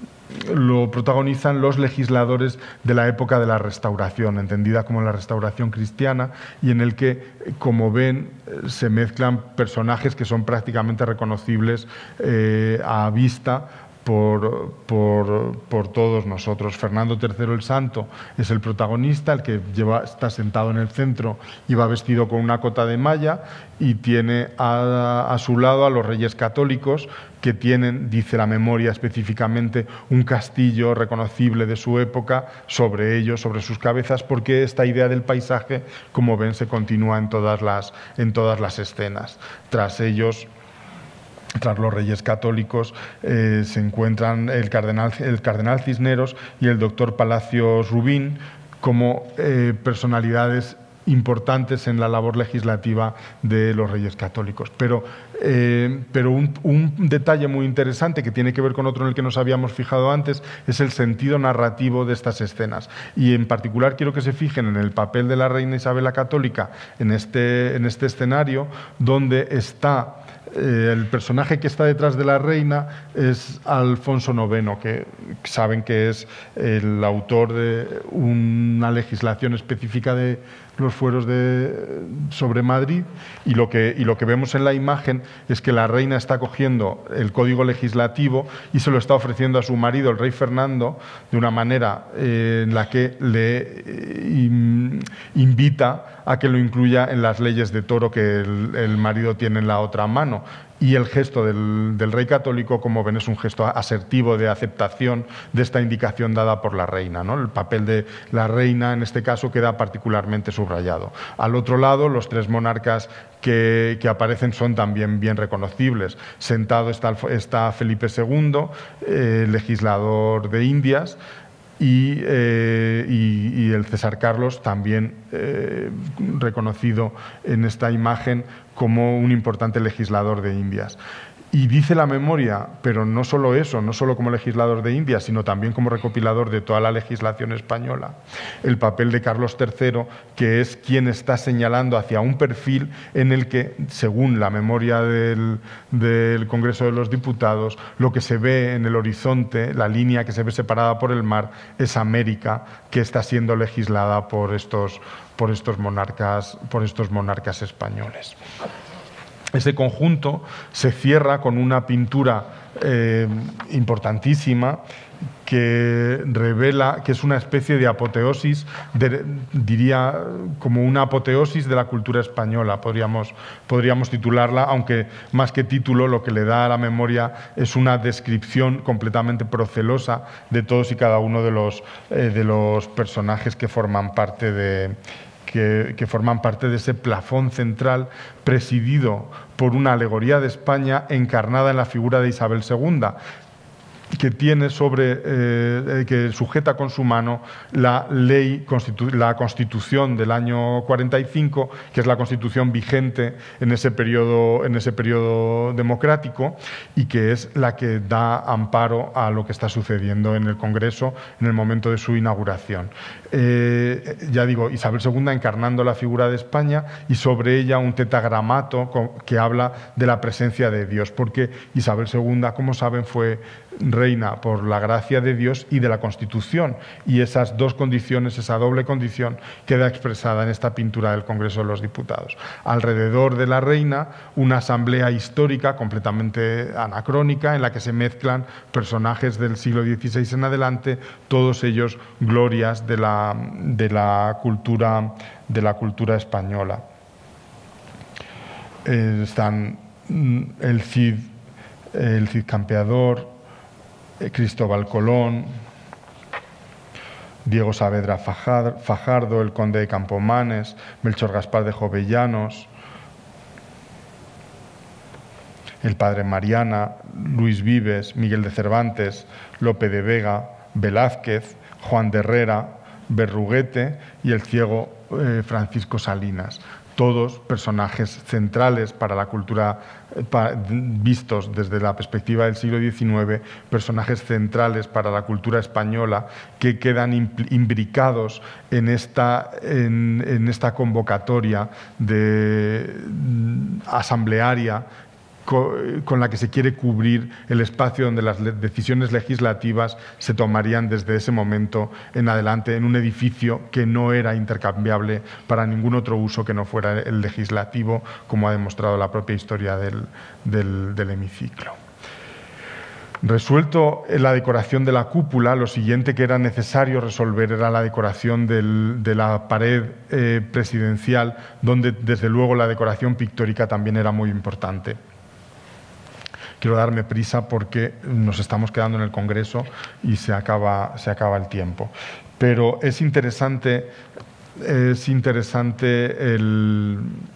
lo protagonizan los legisladores de la época de la Restauración, entendida como la Restauración cristiana, y en el que, como ven, se mezclan personajes que son prácticamente reconocibles eh, a vista Por, por, por todos nosotros. Fernando tercero el Santo es el protagonista, el que lleva, está sentado en el centro y va vestido con una cota de malla, y tiene a, a su lado a los reyes católicos que tienen, dice la memoria específicamente, un castillo reconocible de su época sobre ellos, sobre sus cabezas, porque esta idea del paisaje, como ven, se continúa en todas las, en todas las escenas. Tras ellos, tras los reyes católicos, eh, se encuentran el cardenal, el cardenal Cisneros y el doctor Palacios Rubín como eh, personalidades importantes en la labor legislativa de los reyes católicos. Pero, eh, pero un, un detalle muy interesante que tiene que ver con otro en el que nos habíamos fijado antes es el sentido narrativo de estas escenas. Y en particular quiero que se fijen en el papel de la reina Isabel la Católica en este, en este escenario, donde está Eh, el personaje que está detrás de la reina es Alfonso noveno, que saben que es el autor de una legislación específica de los fueros de, sobre Madrid, y lo, que, y lo que vemos en la imagen es que la reina está cogiendo el código legislativo y se lo está ofreciendo a su marido, el rey Fernando, de una manera eh, en la que le eh, invita a que lo incluya en las leyes de toro que el, el marido tiene en la otra mano. Y el gesto del, del rey católico, como ven, es un gesto asertivo de aceptación de esta indicación dada por la reina, ¿no? El papel de la reina, en este caso, queda particularmente subrayado. Al otro lado, los tres monarcas que, que aparecen son también bien reconocibles. Sentado está, está Felipe segundo, eh, legislador de Indias, Y, eh, y, y el César Carlos, también eh, reconocido en esta imagen como un importante legislador de Indias. Y dice la memoria, pero no solo eso, no solo como legislador de Indias, sino también como recopilador de toda la legislación española, el papel de Carlos tercero, que es quien está señalando hacia un perfil en el que, según la memoria del, del Congreso de los Diputados, lo que se ve en el horizonte, la línea que se ve separada por el mar, es América, que está siendo legislada por estos, por estos monarcas, por estos monarcas españoles. Ese conjunto se cierra con una pintura eh, importantísima que revela que es una especie de apoteosis, de, diría como una apoteosis de la cultura española, podríamos, podríamos titularla, aunque más que título lo que le da a la memoria es una descripción completamente procelosa de todos y cada uno de los, eh, de los personajes que forman parte de... Que, que forman parte de ese plafón central presidido por una alegoría de España encarnada en la figura de Isabel segunda, que tiene sobre, eh, que sujeta con su mano la ley, constitu la Constitución del año cuarenta y cinco, que es la Constitución vigente en ese periodo, en ese periodo democrático, y que es la que da amparo a lo que está sucediendo en el Congreso en el momento de su inauguración. Eh, ya digo, Isabel segunda encarnando la figura de España, y sobre ella un tetagramato que habla de la presencia de Dios, porque Isabel segunda, como saben, fue reina por la gracia de Dios y de la Constitución, y esas dos condiciones, esa doble condición, queda expresada en esta pintura del Congreso de los Diputados. Alrededor de la reina, una asamblea histórica completamente anacrónica en la que se mezclan personajes del siglo dieciséis en adelante, todos ellos glorias de la, de la, cultura, de la cultura española. Eh, están el Cid, el Cid Campeador, Cristóbal Colón, Diego Saavedra Fajardo, el conde de Campomanes, Melchor Gaspar de Jovellanos, el padre Mariana, Luis Vives, Miguel de Cervantes, Lope de Vega, Velázquez, Juan de Herrera, Berruguete y el ciego eh, Francisco Salinas. Todos personajes centrales para la cultura, para, vistos desde la perspectiva del siglo diecinueve, personajes centrales para la cultura española que quedan imbricados en esta, en, en esta convocatoria de, asamblearia con la que se quiere cubrir el espacio donde las decisiones legislativas se tomarían desde ese momento en adelante en un edificio que no era intercambiable para ningún otro uso que no fuera el legislativo, como ha demostrado la propia historia del, del, del hemiciclo. Resuelto la decoración de la cúpula, lo siguiente que era necesario resolver era la decoración del, de la pared eh, presidencial, donde desde luego la decoración pictórica también era muy importante. Quiero darme prisa porque nos estamos quedando en el Congreso y se acaba, se acaba el tiempo. Pero es interesante, es interesante el,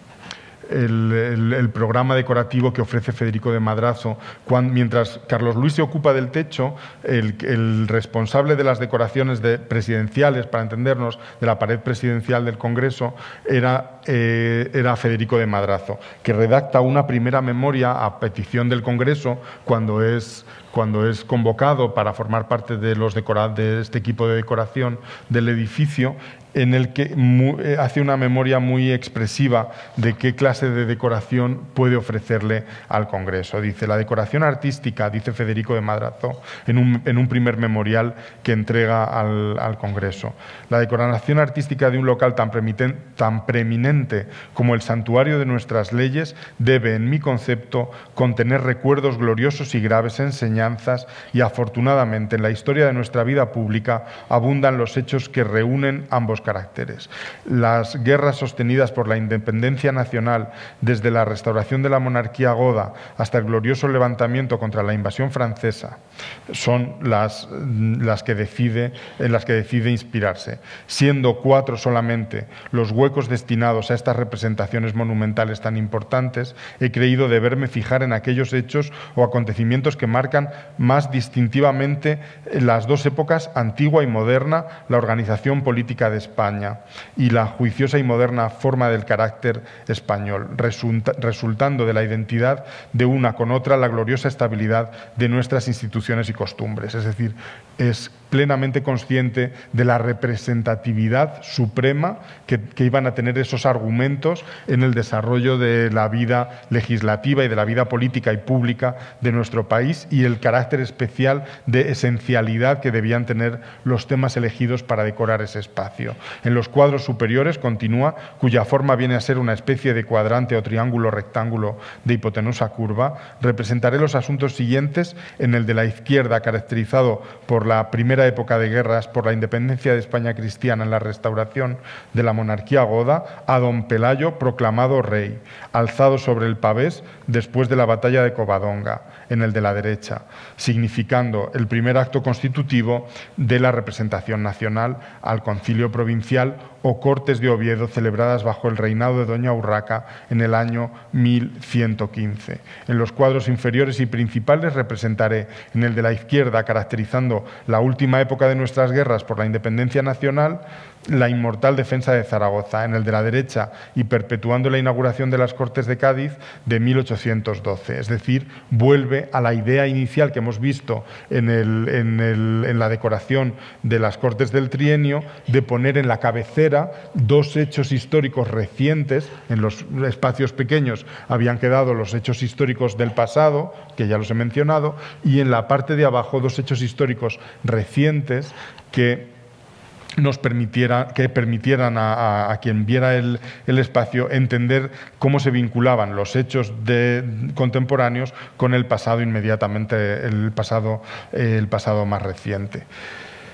el, el, el programa decorativo que ofrece Federico de Madrazo. Cuando, mientras Carlos Luis se ocupa del techo, el, el responsable de las decoraciones de presidenciales, para entendernos, de la pared presidencial del Congreso, era, eh, era Federico de Madrazo, que redacta una primera memoria a petición del Congreso cuando es, cuando es convocado para formar parte de, los decora, de este equipo de decoración del edificio, en el que hace una memoria muy expresiva de qué clase de decoración puede ofrecerle al Congreso. Dice, la decoración artística, dice Federico de Madrazo, en un, en un primer memorial que entrega al, al Congreso. La decoración artística de un local tan, tan preeminente como el santuario de nuestras leyes debe, en mi concepto, contener recuerdos gloriosos y graves, enseñanzas, y afortunadamente en la historia de nuestra vida pública abundan los hechos que reúnen ambos caracteres. Las guerras sostenidas por la independencia nacional desde la restauración de la monarquía goda hasta el glorioso levantamiento contra la invasión francesa son las, las que decide, en las que decide inspirarse. Siendo cuatro solamente los huecos destinados a estas representaciones monumentales tan importantes, he creído deberme fijar en aquellos hechos o acontecimientos que marcan más distintivamente las dos épocas, antigua y moderna, la organización política de España España y la juiciosa y moderna forma del carácter español, resulta, resultando de la identidad de una con otra la gloriosa estabilidad de nuestras instituciones y costumbres. Es decir, es plenamente consciente de la representatividad suprema que, que iban a tener esos argumentos en el desarrollo de la vida legislativa y de la vida política y pública de nuestro país y el carácter especial de esencialidad que debían tener los temas elegidos para decorar ese espacio. En los cuadros superiores, continúa, cuya forma viene a ser una especie de cuadrante o triángulo rectángulo de hipotenusa curva, representaré los asuntos siguientes en el de la izquierda, caracterizado por la primera época de guerras por la independencia de España cristiana en la restauración de la monarquía goda, a don Pelayo proclamado rey, alzado sobre el pavés después de la batalla de Covadonga, en el de la derecha, significando el primer acto constitutivo de la representación nacional al concilio provincial o Cortes de Oviedo celebradas bajo el reinado de doña Urraca en el año mil ciento quince. En los cuadros inferiores y principales representaré en el de la izquierda, caracterizando la última época de nuestras guerras por la independencia nacional, la inmortal defensa de Zaragoza, en el de la derecha y perpetuando la inauguración de las Cortes de Cádiz de mil ochocientos doce. Es decir, vuelve a la idea inicial que hemos visto en, el, en, el, en la decoración de las Cortes del Trienio, de poner en la cabecera dos hechos históricos recientes. En los espacios pequeños habían quedado los hechos históricos del pasado, que ya los he mencionado, y en la parte de abajo dos hechos históricos recientes que nos permitiera, que permitieran a, a, a quien viera el, el espacio entender cómo se vinculaban los hechos de, contemporáneos con el pasado inmediatamente, el pasado, el pasado más reciente.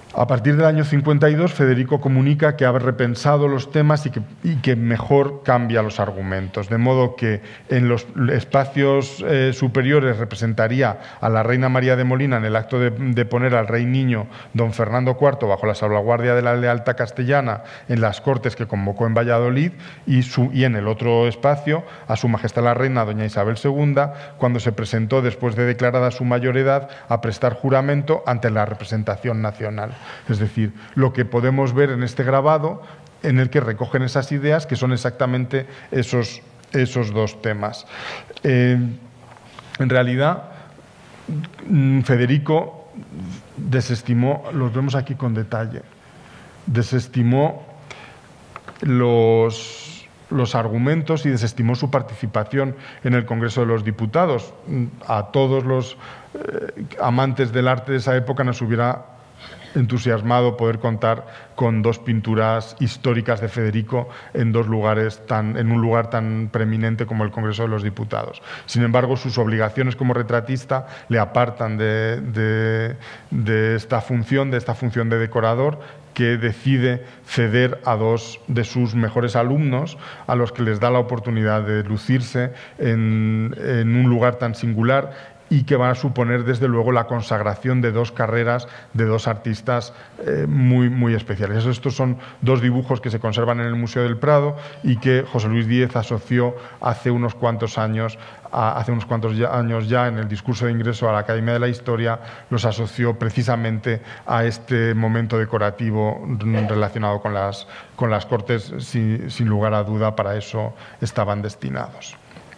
A partir del año cincuenta y dos, Federico comunica que ha repensado los temas y que, y que mejor cambia los argumentos, de modo que en los espacios eh, superiores representaría a la reina María de Molina en el acto de, de poner al rey niño don Fernando cuarto bajo la salvaguardia de la lealtad castellana en las Cortes que convocó en Valladolid, y, su, y en el otro espacio a su majestad la reina doña Isabel segunda, cuando se presentó después de declarada su mayor edad a prestar juramento ante la representación nacional. Es decir, lo que podemos ver en este grabado, en el que recogen esas ideas, que son exactamente esos, esos dos temas. Eh, en realidad, Federico desestimó, los vemos aquí con detalle, desestimó los, los argumentos y desestimó su participación en el Congreso de los Diputados. A todos los eh, amantes del arte de esa época nos hubiera entusiasmado poder contar con dos pinturas históricas de Federico en dos lugares tan, en un lugar tan preeminente como el Congreso de los Diputados. Sin embargo, sus obligaciones como retratista le apartan de, de, de esta función, de esta función de decorador, que decide ceder a dos de sus mejores alumnos, a los que les da la oportunidad de lucirse en, en un lugar tan singular, y que va a suponer, desde luego, la consagración de dos carreras de dos artistas eh, muy, muy especiales. Estos son dos dibujos que se conservan en el Museo del Prado y que José Luis Díez asoció hace unos cuantos años, a, hace unos cuantos ya, años ya, en el discurso de ingreso a la Academia de la Historia, los asoció precisamente a este momento decorativo relacionado con las, con las Cortes. Sin, sin lugar a duda, para eso estaban destinados.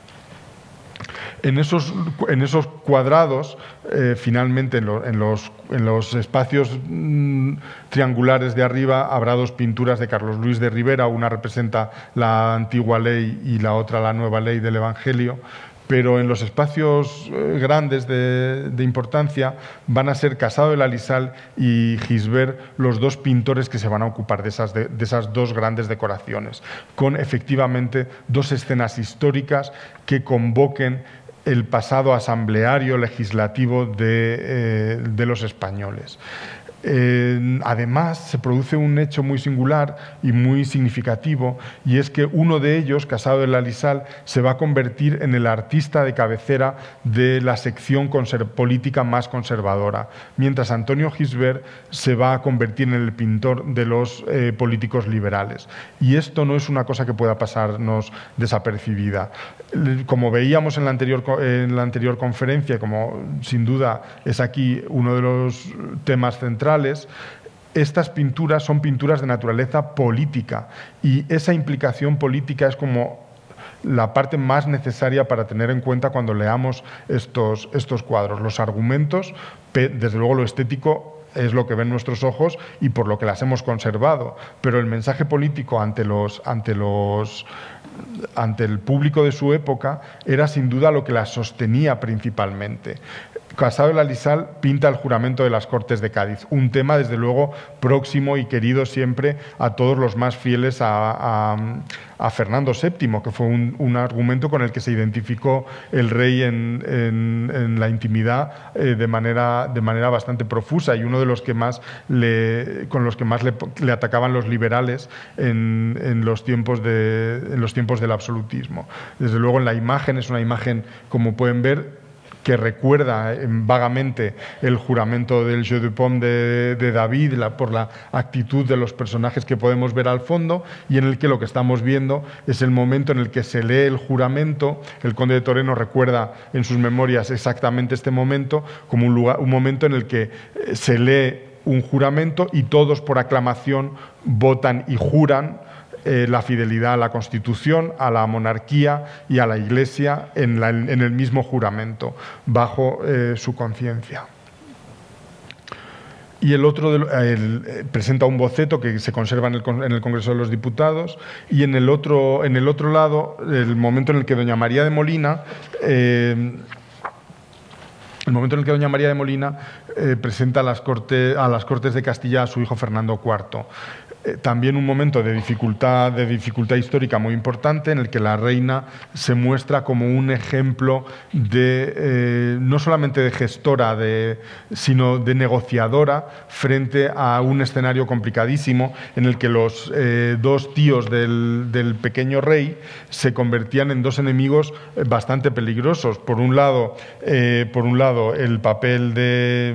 En esos, en esos cuadrados, eh, finalmente, en, lo, en, los, en los espacios mmm, triangulares de arriba, habrá dos pinturas de Carlos Luis de Rivera. Una representa la antigua ley y la otra la nueva ley del Evangelio. Pero en los espacios eh, grandes de, de importancia van a ser Casado de la Lisal y Gisbert los dos pintores que se van a ocupar de esas, de, de esas dos grandes decoraciones, con efectivamente dos escenas históricas que convoquen el pasado asambleario legislativo de, eh, de los españoles. Eh, además, se produce un hecho muy singular y muy significativo, y es que uno de ellos, Casado de la Lisal, se va a convertir en el artista de cabecera de la sección política más conservadora, mientras Antonio Gisbert se va a convertir en el pintor de los eh, políticos liberales. Y esto no es una cosa que pueda pasarnos desapercibida. Como veíamos en la anterior, en la anterior conferencia, como sin duda es aquí uno de los temas centrales, estas pinturas son pinturas de naturaleza política, y esa implicación política es como la parte más necesaria para tener en cuenta cuando leamos estos, estos cuadros. Los argumentos, desde luego lo estético, es lo que ven nuestros ojos y por lo que las hemos conservado, pero el mensaje político ante los, ante los, ante el público de su época era sin duda lo que las sostenía principalmente. Casado de la Lisal pinta el juramento de las Cortes de Cádiz, un tema desde luego próximo y querido siempre a todos los más fieles a, a, a Fernando séptimo, que fue un, un argumento con el que se identificó el rey en, en, en la intimidad eh, de, manera, de manera bastante profusa, y uno de los que más le, con los que más le, le atacaban los liberales en, en, los tiempos de, en los tiempos del absolutismo. Desde luego, en la imagen, es una imagen, como pueden ver, que recuerda vagamente el juramento del Jeu de Paume de, de David, la, por la actitud de los personajes que podemos ver al fondo, y en el que lo que estamos viendo es el momento en el que se lee el juramento. El conde de Toreno recuerda en sus memorias exactamente este momento como un, lugar, un momento en el que se lee un juramento y todos por aclamación votan y juran Eh, la fidelidad a la Constitución, a la monarquía y a la Iglesia en, la, en el mismo juramento, bajo eh, su conciencia. Y el otro de, el, eh, presenta un boceto que se conserva en el, en el Congreso de los Diputados, y en el otro, en el otro lado, el momento en el que doña María de Molina eh, el momento en el que doña María de Molina eh, presenta a las, Corte, a las Cortes de Castilla a su hijo Fernando cuarto. eh, también un momento de dificultad, de dificultad histórica muy importante, en el que la reina se muestra como un ejemplo de, eh, no solamente de gestora, de, sino de negociadora frente a un escenario complicadísimo en el que los eh, dos tíos del, del pequeño rey se convertían en dos enemigos bastante peligrosos. Por un lado, eh, por un lado el papel de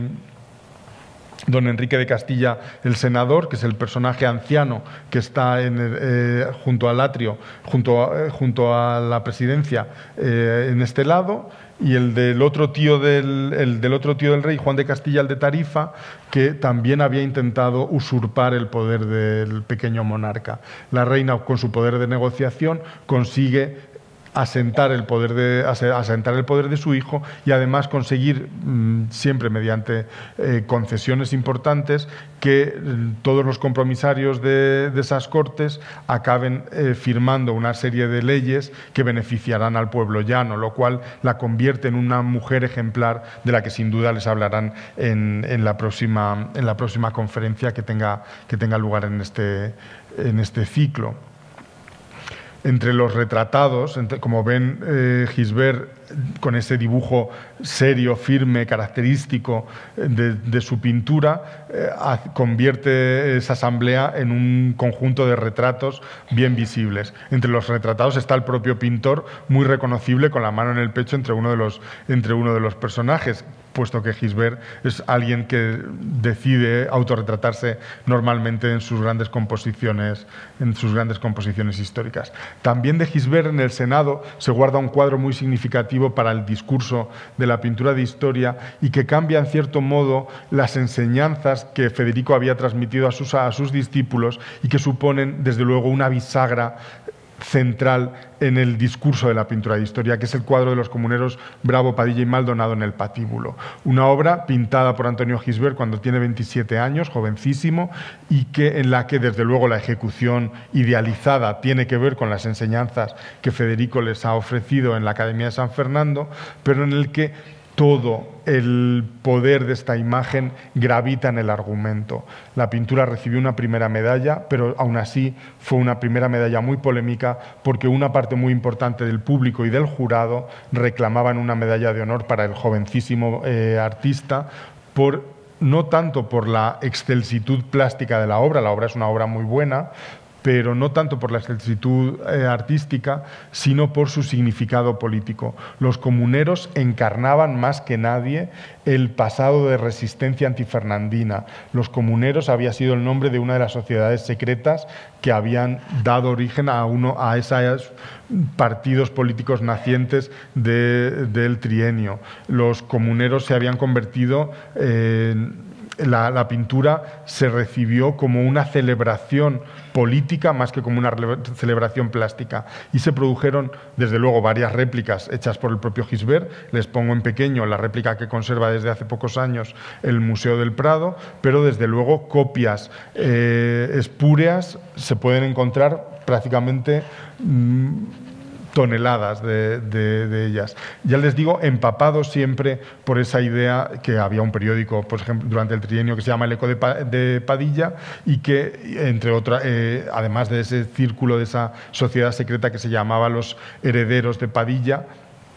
don Enrique de Castilla, el senador, que es el personaje anciano que está en el, eh, junto al atrio, junto a, eh, junto a la presidencia, eh, en este lado, y el del otro tío del, el del otro tío del rey, Juan de Castilla, el de Tarifa, que también había intentado usurpar el poder del pequeño monarca. La reina, con su poder de negociación, consigue asentar el poder de, asentar el poder de su hijo y además conseguir, mmm, siempre mediante eh, concesiones importantes, que eh, todos los compromisarios de, de esas cortes acaben eh, firmando una serie de leyes que beneficiarán al pueblo llano, lo cual la convierte en una mujer ejemplar de la que sin duda les hablarán en, en, la, próxima, en la próxima conferencia que tenga, que tenga lugar en este, en este ciclo. Entre los retratados, entre, como ven, eh, Gisbert, con ese dibujo serio, firme, característico de, de su pintura, eh, convierte esa asamblea en un conjunto de retratos bien visibles. Entre los retratados está el propio pintor, muy reconocible, con la mano en el pecho entre uno de los, entre uno de los personajes, puesto que Gisbert es alguien que decide autorretratarse normalmente en sus grandes composiciones, en sus grandes composiciones históricas. También de Gisbert en el Senado se guarda un cuadro muy significativo para el discurso de la pintura de historia y que cambia en cierto modo las enseñanzas que Federico había transmitido a sus, a sus discípulos y que suponen desde luego una bisagra central en el discurso de la pintura de historia, que es el cuadro de los comuneros Bravo, Padilla y Maldonado en el Patíbulo. Una obra pintada por Antonio Gisbert cuando tiene veintisiete años, jovencísimo, y que, en la que desde luego la ejecución idealizada tiene que ver con las enseñanzas que Federico les ha ofrecido en la Academia de San Fernando, pero en el que todo el poder de esta imagen gravita en el argumento. La pintura recibió una primera medalla, pero aún así fue una primera medalla muy polémica porque una parte muy importante del público y del jurado reclamaban una medalla de honor para el jovencísimo eh, artista, por, no tanto por la excelsitud plástica de la obra, la obra es una obra muy buena, pero no tanto por la excelsitud eh, artística, sino por su significado político. Los comuneros encarnaban más que nadie el pasado de resistencia antifernandina. Los comuneros había sido el nombre de una de las sociedades secretas que habían dado origen a, uno, a esos partidos políticos nacientes de, del trienio. Los comuneros se habían convertido en... La, la pintura se recibió como una celebración política más que como una celebración plástica y se produjeron desde luego varias réplicas hechas por el propio Gisbert. Les pongo en pequeño la réplica que conserva desde hace pocos años el Museo del Prado, pero desde luego copias eh, espúreas se pueden encontrar prácticamente mmm, toneladas de, de, de ellas. Ya les digo, empapados siempre por esa idea que había un periódico, por ejemplo, durante el trienio que se llama El Eco de, pa de Padilla y que, entre otras, eh, además de ese círculo, de esa sociedad secreta que se llamaba Los Herederos de Padilla,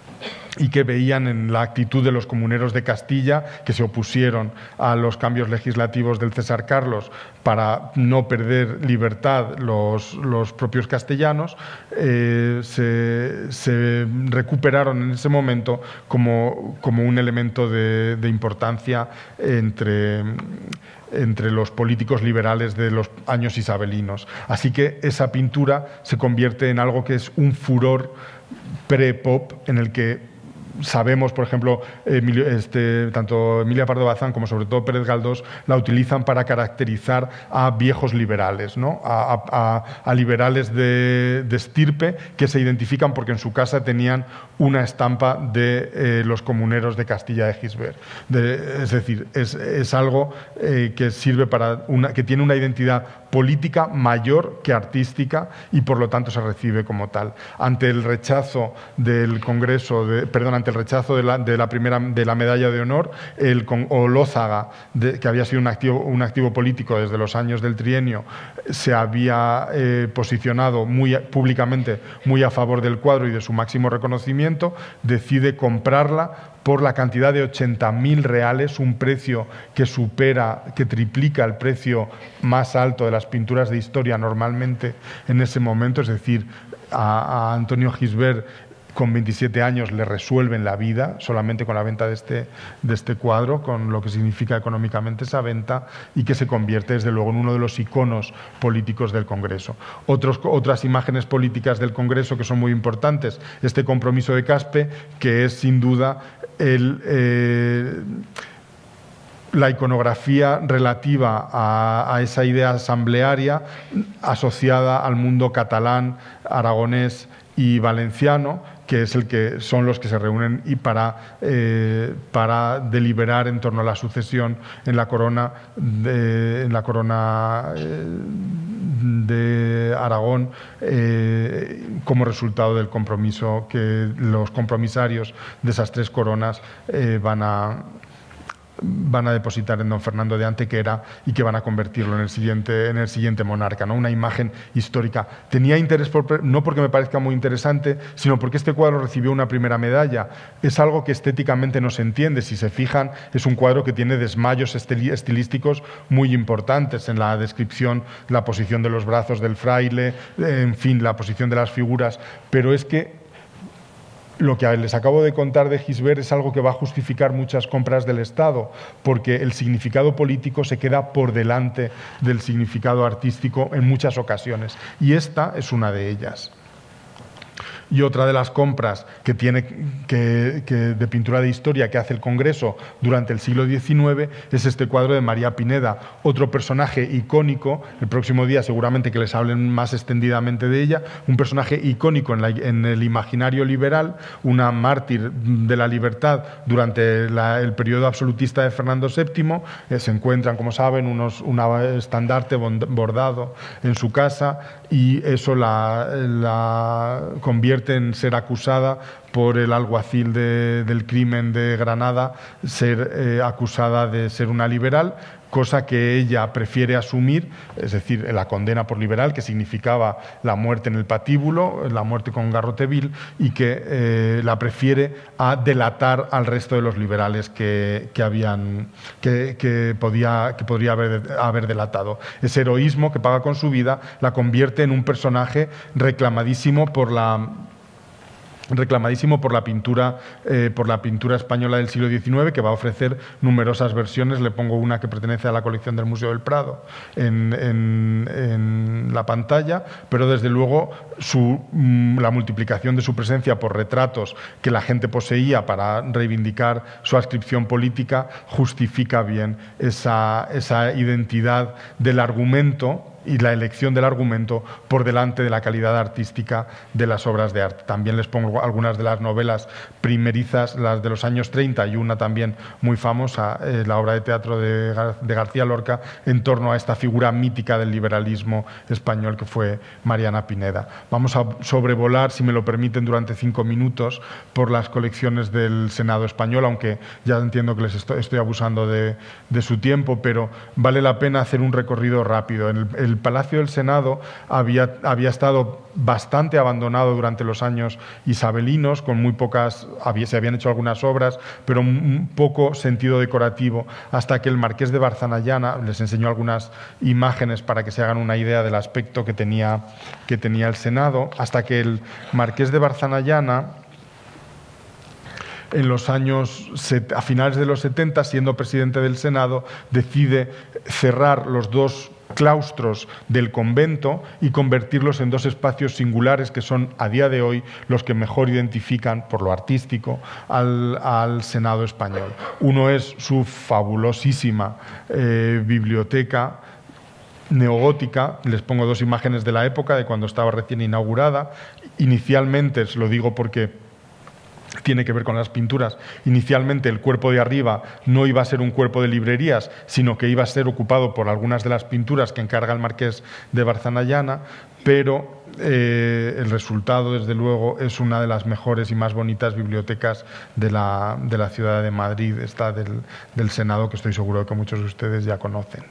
y que veían en la actitud de los comuneros de Castilla, que se opusieron a los cambios legislativos del César Carlos para no perder libertad los, los propios castellanos, eh, se, se recuperaron en ese momento como, como un elemento de, de importancia entre... entre los políticos liberales de los años isabelinos. Así que esa pintura se convierte en algo que es un furor pre-pop en el que sabemos, por ejemplo, Emilio, este, tanto Emilia Pardo Bazán como sobre todo Pérez Galdós la utilizan para caracterizar a viejos liberales, ¿no? a, a, a liberales de, de estirpe que se identifican porque en su casa tenían una estampa de eh, los comuneros de Castilla de Gisbert. De, es decir, es, es algo eh, que sirve para una, que tiene una identidad política mayor que artística y por lo tanto se recibe como tal. Ante el rechazo del Congreso, de, perdón, ante ante el rechazo de la, de la, primera, de la medalla de honor, el, con Olózaga, de, que había sido un activo, un activo político desde los años del trienio, se había eh, posicionado muy, públicamente muy a favor del cuadro y de su máximo reconocimiento, decide comprarla por la cantidad de ochenta mil reales, un precio que supera, que triplica el precio más alto de las pinturas de historia normalmente en ese momento. Es decir, a, a Antonio Gisbert, con veintisiete años, le resuelven la vida solamente con la venta de este, de este cuadro, con lo que significa económicamente esa venta, y que se convierte desde luego en uno de los iconos políticos del Congreso. Otros, otras imágenes políticas del Congreso que son muy importantes, este compromiso de Caspe, que es sin duda el... Eh, la iconografía relativa a, a esa idea asamblearia asociada al mundo catalán, aragonés y valenciano, que es el que son los que se reúnen y para, eh, para deliberar en torno a la sucesión en la corona de, en la corona eh, de Aragón, eh, como resultado del compromiso que los compromisarios de esas tres coronas eh, van a van a depositar en don Fernando de Antequera y que van a convertirlo en el siguiente, en el siguiente monarca, ¿no? Una imagen histórica. Tenía interés, por, no porque me parezca muy interesante, sino porque este cuadro recibió una primera medalla. Es algo que estéticamente no se entiende. Si se fijan, es un cuadro que tiene desmayos estilísticos muy importantes en la descripción, la posición de los brazos del fraile, en fin, la posición de las figuras, pero es que lo que les acabo de contar de Gisbert es algo que va a justificar muchas compras del Estado, porque el significado político se queda por delante del significado artístico en muchas ocasiones, y esta es una de ellas. Y otra de las compras que tiene que, que de pintura de historia que hace el Congreso durante el siglo diecinueve es este cuadro de María Pineda, otro personaje icónico. El próximo día seguramente que les hablen más extendidamente de ella, un personaje icónico en, la, en el imaginario liberal, una mártir de la libertad durante la, el periodo absolutista de Fernando séptimo. Eh, se encuentran, como saben, unos, un estandarte bordado en su casa, y eso la, la convierte en ser acusada por el alguacil de, del crimen de Granada, ser eh, acusada de ser una liberal, cosa que ella prefiere asumir, es decir, la condena por liberal, que significaba la muerte en el patíbulo, la muerte con garrote vil, y que eh, la prefiere a delatar al resto de los liberales que, que, habían, que, que, podía, que podría haber, haber delatado. Ese heroísmo que paga con su vida la convierte en un personaje reclamadísimo por la... reclamadísimo por la pintura eh, por la pintura española del siglo diecinueve, que va a ofrecer numerosas versiones. Le pongo una que pertenece a la colección del Museo del Prado en, en, en la pantalla, pero desde luego su, la multiplicación de su presencia por retratos que la gente poseía para reivindicar su adscripción política justifica bien esa, esa identidad del argumento y la elección del argumento por delante de la calidad artística de las obras de arte. También les pongo algunas de las novelas primerizas, las de los años treinta, y una también muy famosa, eh, la obra de teatro de, Gar de García Lorca, en torno a esta figura mítica del liberalismo español que fue Mariana Pineda. Vamos a sobrevolar, si me lo permiten, durante cinco minutos por las colecciones del Senado español, aunque ya entiendo que les estoy, estoy abusando de, de su tiempo, pero vale la pena hacer un recorrido rápido. En el, el Palacio del Senado había, había estado bastante abandonado durante los años isabelinos, con muy pocas, había, se habían hecho algunas obras, pero un poco sentido decorativo, hasta que el marqués de Barzanayana les enseñó algunas imágenes para que se hagan una idea del aspecto que tenía, que tenía el Senado, hasta que el marqués de Barzanayana, en los años, a finales de los setenta, siendo presidente del Senado, decide cerrar los dos claustros del convento y convertirlos en dos espacios singulares que son a día de hoy los que mejor identifican por lo artístico al, al Senado español. Uno es su fabulosísima eh, biblioteca neogótica. Les pongo dos imágenes de la época, de cuando estaba recién inaugurada. Inicialmente, se lo digo porque tiene que ver con las pinturas. Inicialmente el cuerpo de arriba no iba a ser un cuerpo de librerías, sino que iba a ser ocupado por algunas de las pinturas que encarga el marqués de Barzanayana, pero eh, el resultado, desde luego, es una de las mejores y más bonitas bibliotecas de la, de la ciudad de Madrid, esta del, del Senado, que estoy seguro de que muchos de ustedes ya conocen.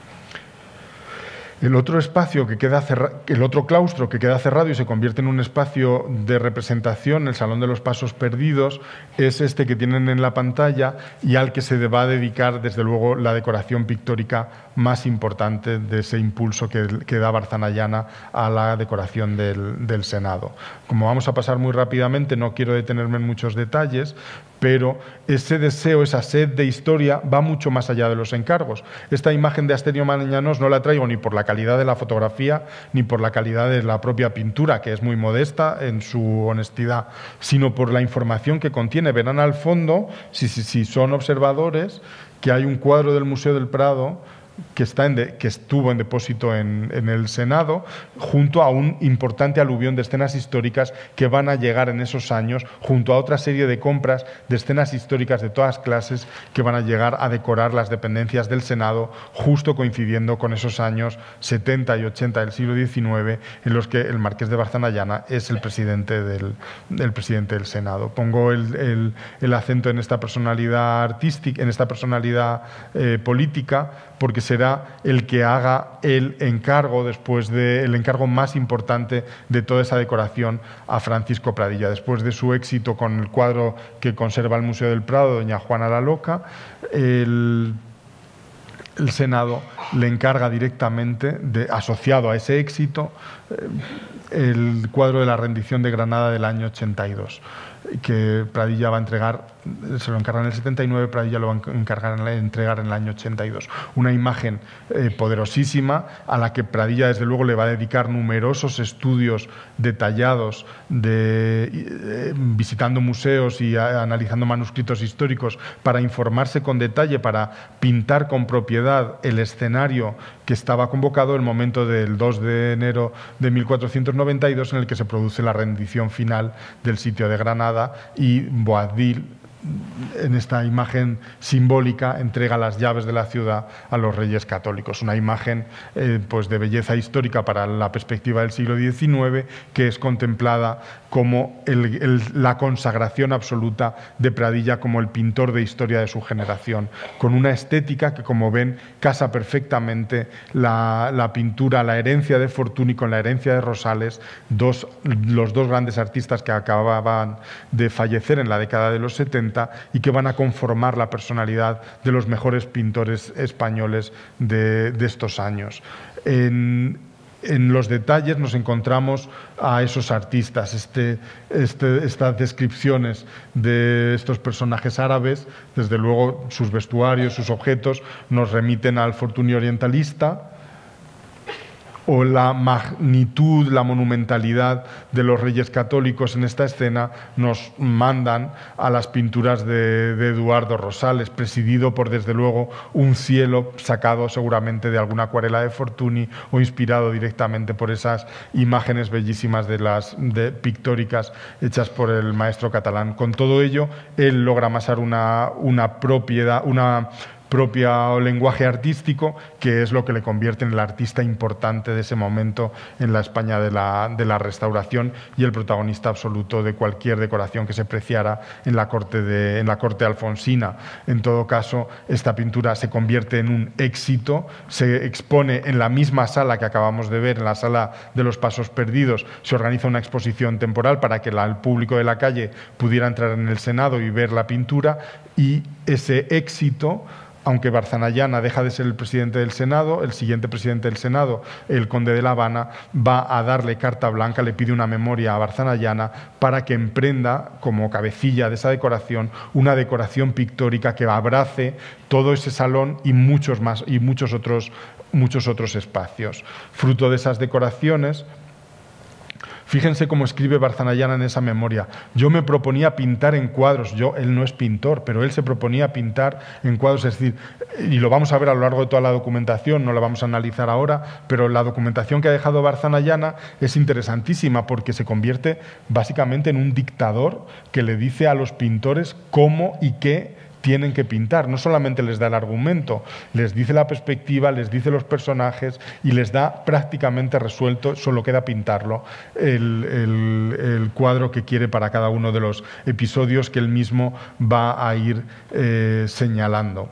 El otro espacio que queda cerrado, el otro claustro que queda cerrado y se convierte en un espacio de representación, el Salón de los Pasos Perdidos, es este que tienen en la pantalla y al que se va a dedicar, desde luego, la decoración pictórica más importante de ese impulso que, que da Barzanayana a la decoración del, del Senado. Como vamos a pasar muy rápidamente, no quiero detenerme en muchos detalles, pero ese deseo, esa sed de historia va mucho más allá de los encargos. Esta imagen de Astenio Mañanos no la traigo ni por la calidad de la fotografía ni por la calidad de la propia pintura, que es muy modesta en su honestidad, sino por la información que contiene. Verán al fondo, si, si, si son observadores, que hay un cuadro del Museo del Prado que, está en de, que estuvo en depósito en, en el Senado, junto a un importante aluvión de escenas históricas que van a llegar en esos años, junto a otra serie de compras de escenas históricas de todas clases que van a llegar a decorar las dependencias del Senado, justo coincidiendo con esos años setenta y ochenta del siglo diecinueve, en los que el marqués de Barzanayana es el presidente del, el presidente del Senado. Pongo el, el, el acento en esta personalidad artística, en esta personalidad eh, política, porque será el que haga el encargo, después de, el encargo más importante de toda esa decoración a Francisco Pradilla. Después de su éxito con el cuadro que conserva el Museo del Prado, Doña Juana la Loca, el, el Senado le encarga directamente, de, asociado a ese éxito, el cuadro de la rendición de Granada del año ochenta y dos, que Pradilla va a entregar, se lo encarga en el setenta y nueve, Pradilla lo va a encargar en la, entregar en el año ochenta y dos. Una imagen eh, poderosísima a la que Pradilla, desde luego, le va a dedicar numerosos estudios detallados, de, eh, visitando museos y a, analizando manuscritos históricos para informarse con detalle, para pintar con propiedad el escenario que estaba convocado el momento del dos de enero de mil cuatrocientos noventa y dos, en el que se produce la rendición final del sitio de Granada, y Boabdil, en esta imagen simbólica, entrega las llaves de la ciudad a los reyes católicos. Una imagen eh, pues de belleza histórica para la perspectiva del siglo diecinueve, que es contemplada como el, el, la consagración absoluta de Pradilla como el pintor de historia de su generación, con una estética que, como ven, casa perfectamente la, la pintura, la herencia de Fortuny con la herencia de Rosales, dos, los dos grandes artistas que acababan de fallecer en la década de los setenta y que van a conformar la personalidad de los mejores pintores españoles de, de estos años. En, En los detalles nos encontramos a esos artistas, este, este, estas descripciones de estos personajes árabes, desde luego sus vestuarios, sus objetos, nos remiten al Fortuny orientalista, o la magnitud, la monumentalidad de los reyes católicos en esta escena nos mandan a las pinturas de, de Eduardo Rosales, presidido por, desde luego, un cielo sacado seguramente de alguna acuarela de Fortuny o inspirado directamente por esas imágenes bellísimas de las de, pictóricas hechas por el maestro catalán. Con todo ello, él logra amasar una, una propiedad, una propio lenguaje artístico, que es lo que le convierte en el artista importante de ese momento en la España de la, de la Restauración y el protagonista absoluto de cualquier decoración que se preciara en la corte, de, en la corte alfonsina. En todo caso, esta pintura se convierte en un éxito, se expone en la misma sala que acabamos de ver, en la sala de los Pasos Perdidos. Se organiza una exposición temporal para que la, el público de la calle pudiera entrar en el Senado y ver la pintura, y ese éxito, aunque Barzanayana deja de ser el presidente del Senado, el siguiente presidente del Senado, el conde de La Habana, va a darle carta blanca, le pide una memoria a Barzanayana para que emprenda, como cabecilla de esa decoración, una decoración pictórica que abrace todo ese salón y muchos más y muchos otros, muchos otros espacios. Fruto de esas decoraciones Fíjense cómo escribe Barzanayana en esa memoria. Yo me proponía pintar en cuadros. Yo, él no es pintor, pero él se proponía pintar en cuadros. Es decir, y lo vamos a ver a lo largo de toda la documentación, no la vamos a analizar ahora, pero la documentación que ha dejado Barzanayana es interesantísima porque se convierte básicamente en un dictador que le dice a los pintores cómo y qué tienen que pintar. No solamente les da el argumento, les dice la perspectiva, les dice los personajes y les da prácticamente resuelto, solo queda pintarlo, el, el, el cuadro que quiere para cada uno de los episodios que él mismo va a ir eh, señalando.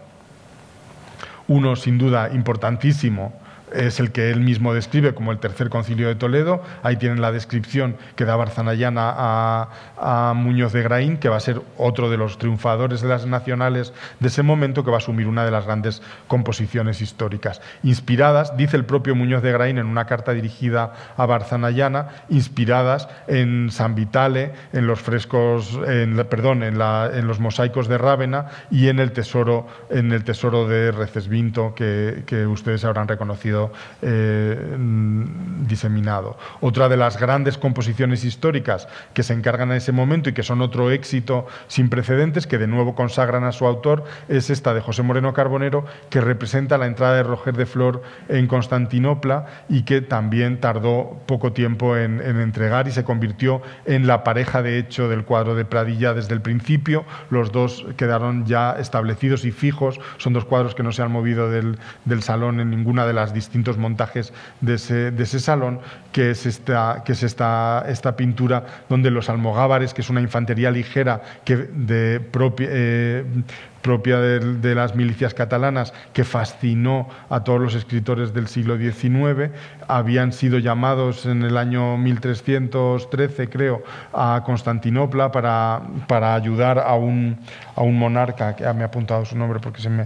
Uno, sin duda, importantísimo, es el que él mismo describe como el Tercer Concilio de Toledo. Ahí tienen la descripción que da Barzanayana a, a Muñoz de Graín, que va a ser otro de los triunfadores de las nacionales de ese momento, que va a asumir una de las grandes composiciones históricas. Inspiradas, dice el propio Muñoz de Graín en una carta dirigida a Barzanayana, inspiradas en San Vitale, en los frescos, en, perdón, en, la, en los mosaicos de Rávena y en el tesoro, en el tesoro de Recesvinto, que, que ustedes habrán reconocido Eh, diseminado. Otra de las grandes composiciones históricas que se encargan en ese momento y que son otro éxito sin precedentes, que de nuevo consagran a su autor, es esta de José Moreno Carbonero, que representa la entrada de Roger de Flor en Constantinopla y que también tardó poco tiempo en, en entregar y se convirtió en la pareja de hecho del cuadro de Pradilla desde el principio. Los dos quedaron ya establecidos y fijos, son dos cuadros que no se han movido del, del salón en ninguna de las distintas distintos montajes de ese, de ese salón, que es, esta, que es esta, esta pintura donde los almogávares, que es una infantería ligera que de propia, eh, propia de, de las milicias catalanas, que fascinó a todos los escritores del siglo diecinueve, habían sido llamados en el año mil trescientos trece, creo, a Constantinopla para, para ayudar a un, a un monarca, que me he apuntado su nombre porque se me...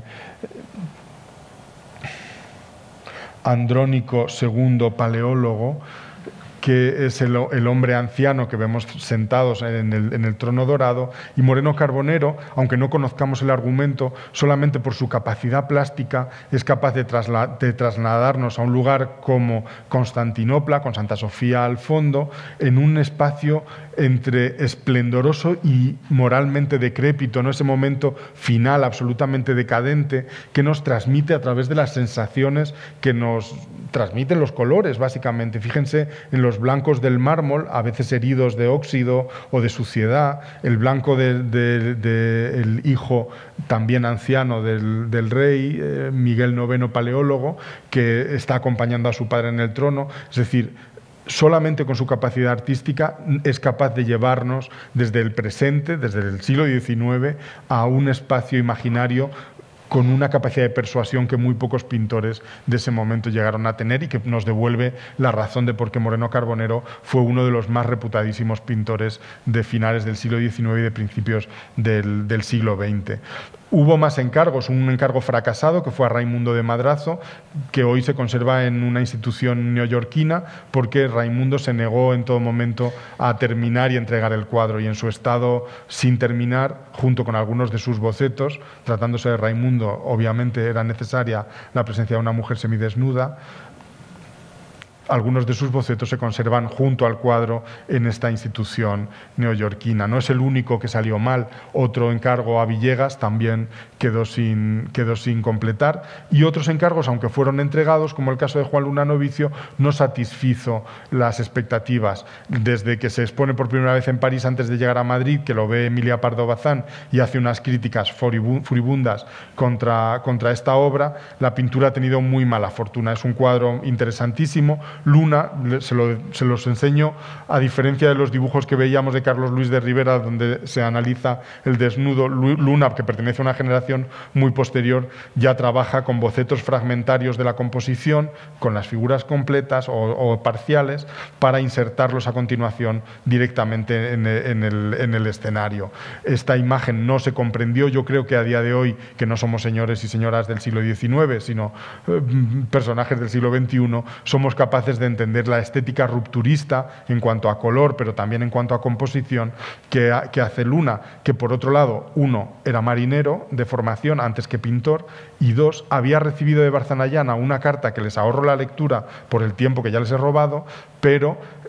Andrónico segundo, paleólogo, que es el, el hombre anciano que vemos sentados en el, en el trono dorado, y Moreno Carbonero, aunque no conozcamos el argumento, solamente por su capacidad plástica es capaz de, trasla, de trasladarnos a un lugar como Constantinopla, con Santa Sofía al fondo, en un espacio entre esplendoroso y moralmente decrépito, ¿no? Ese momento final absolutamente decadente que nos transmite a través de las sensaciones que nos transmiten los colores, básicamente. Fíjense en los blancos del mármol, a veces heridos de óxido o de suciedad, el blanco del de, de, de hijo también anciano del, del rey, eh, Miguel noveno, paleólogo, que está acompañando a su padre en el trono. Es decir, solamente con su capacidad artística es capaz de llevarnos desde el presente, desde el siglo diecinueve, a un espacio imaginario con una capacidad de persuasión que muy pocos pintores de ese momento llegaron a tener y que nos devuelve la razón de por qué Moreno Carbonero fue uno de los más reputadísimos pintores de finales del siglo diecinueve y de principios del, del siglo veinte. Hubo más encargos, un encargo fracasado que fue a Raimundo de Madrazo, que hoy se conserva en una institución neoyorquina porque Raimundo se negó en todo momento a terminar y entregar el cuadro, y en su estado sin terminar, junto con algunos de sus bocetos, tratándose de Raimundo, obviamente era necesaria la presencia de una mujer semidesnuda. Algunos de sus bocetos se conservan junto al cuadro en esta institución neoyorquina. No es el único que salió mal. Otro encargo a Villegas también quedó sin, quedó sin completar. Y otros encargos, aunque fueron entregados, como el caso de Juan Luna Novicio, no satisfizo las expectativas. Desde que se expone por primera vez en París antes de llegar a Madrid, que lo ve Emilia Pardo Bazán y hace unas críticas furibundas contra, contra esta obra, la pintura ha tenido muy mala fortuna. Es un cuadro interesantísimo. Luna, se, lo, se los enseño, a diferencia de los dibujos que veíamos de Carlos Luis de Rivera, donde se analiza el desnudo, Luna, que pertenece a una generación muy posterior, ya trabaja con bocetos fragmentarios de la composición, con las figuras completas o, o parciales, para insertarlos a continuación directamente en, en, el, en el escenario. Esta imagen no se comprendió, yo creo que a día de hoy, que no somos señores y señoras del siglo diecinueve, sino eh, personajes del siglo veintiuno, somos capaces de entender la estética rupturista en cuanto a color, pero también en cuanto a composición, que, que hace Luna, que por otro lado, uno, era marinero de formación antes que pintor, y dos, había recibido de Barzanayana una carta que les ahorro la lectura por el tiempo que ya les he robado, pero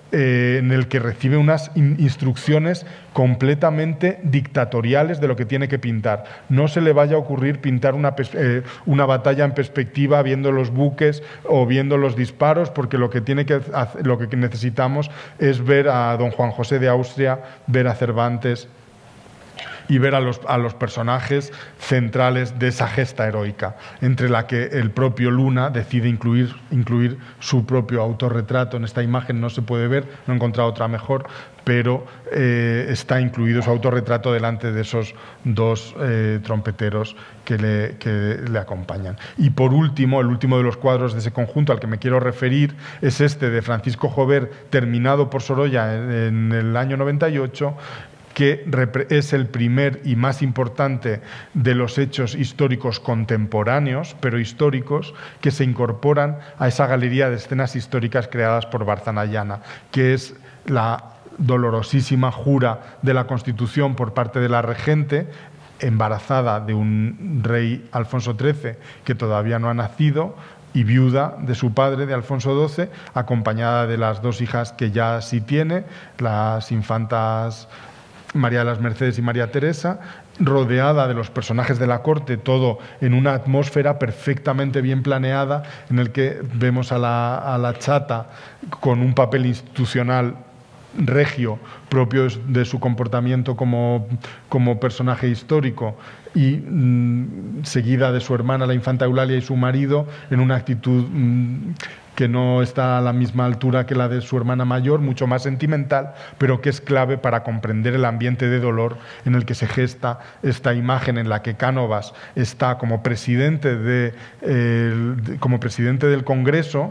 eh, en el que recibe unas in instrucciones completamente dictatoriales de lo que tiene que pintar. No se le vaya a ocurrir pintar una, eh, una batalla en perspectiva viendo los buques o viendo los disparos, porque lo que, tiene que hacer, lo que necesitamos es ver a don Juan José de Austria, ver a Cervantes y ver a los, a los personajes centrales de esa gesta heroica, entre la que el propio Luna decide incluir, incluir su propio autorretrato. En esta imagen no se puede ver, no he encontrado otra mejor, pero eh, está incluido su autorretrato delante de esos dos eh, trompeteros que le, que le acompañan. Y por último, el último de los cuadros de ese conjunto al que me quiero referir es este de Francisco Jover, terminado por Sorolla en, en el año noventa y ocho, que es el primer y más importante de los hechos históricos contemporáneos, pero históricos, que se incorporan a esa galería de escenas históricas creadas por Barzanayana, que es la dolorosísima jura de la Constitución por parte de la regente, embarazada de un rey Alfonso trece que todavía no ha nacido, y viuda de su padre, de Alfonso doce, acompañada de las dos hijas que ya sí tiene, las infantas María de las Mercedes y María Teresa, rodeada de los personajes de la corte, todo en una atmósfera perfectamente bien planeada, en el que vemos a la, a la chata con un papel institucional regio propio de su comportamiento como, como personaje histórico, y mmm, seguida de su hermana, la infanta Eulalia, y su marido, en una actitud mmm, que no está a la misma altura que la de su hermana mayor, mucho más sentimental, pero que es clave para comprender el ambiente de dolor en el que se gesta esta imagen, en la que Cánovas está como presidente, de, eh, como presidente del Congreso,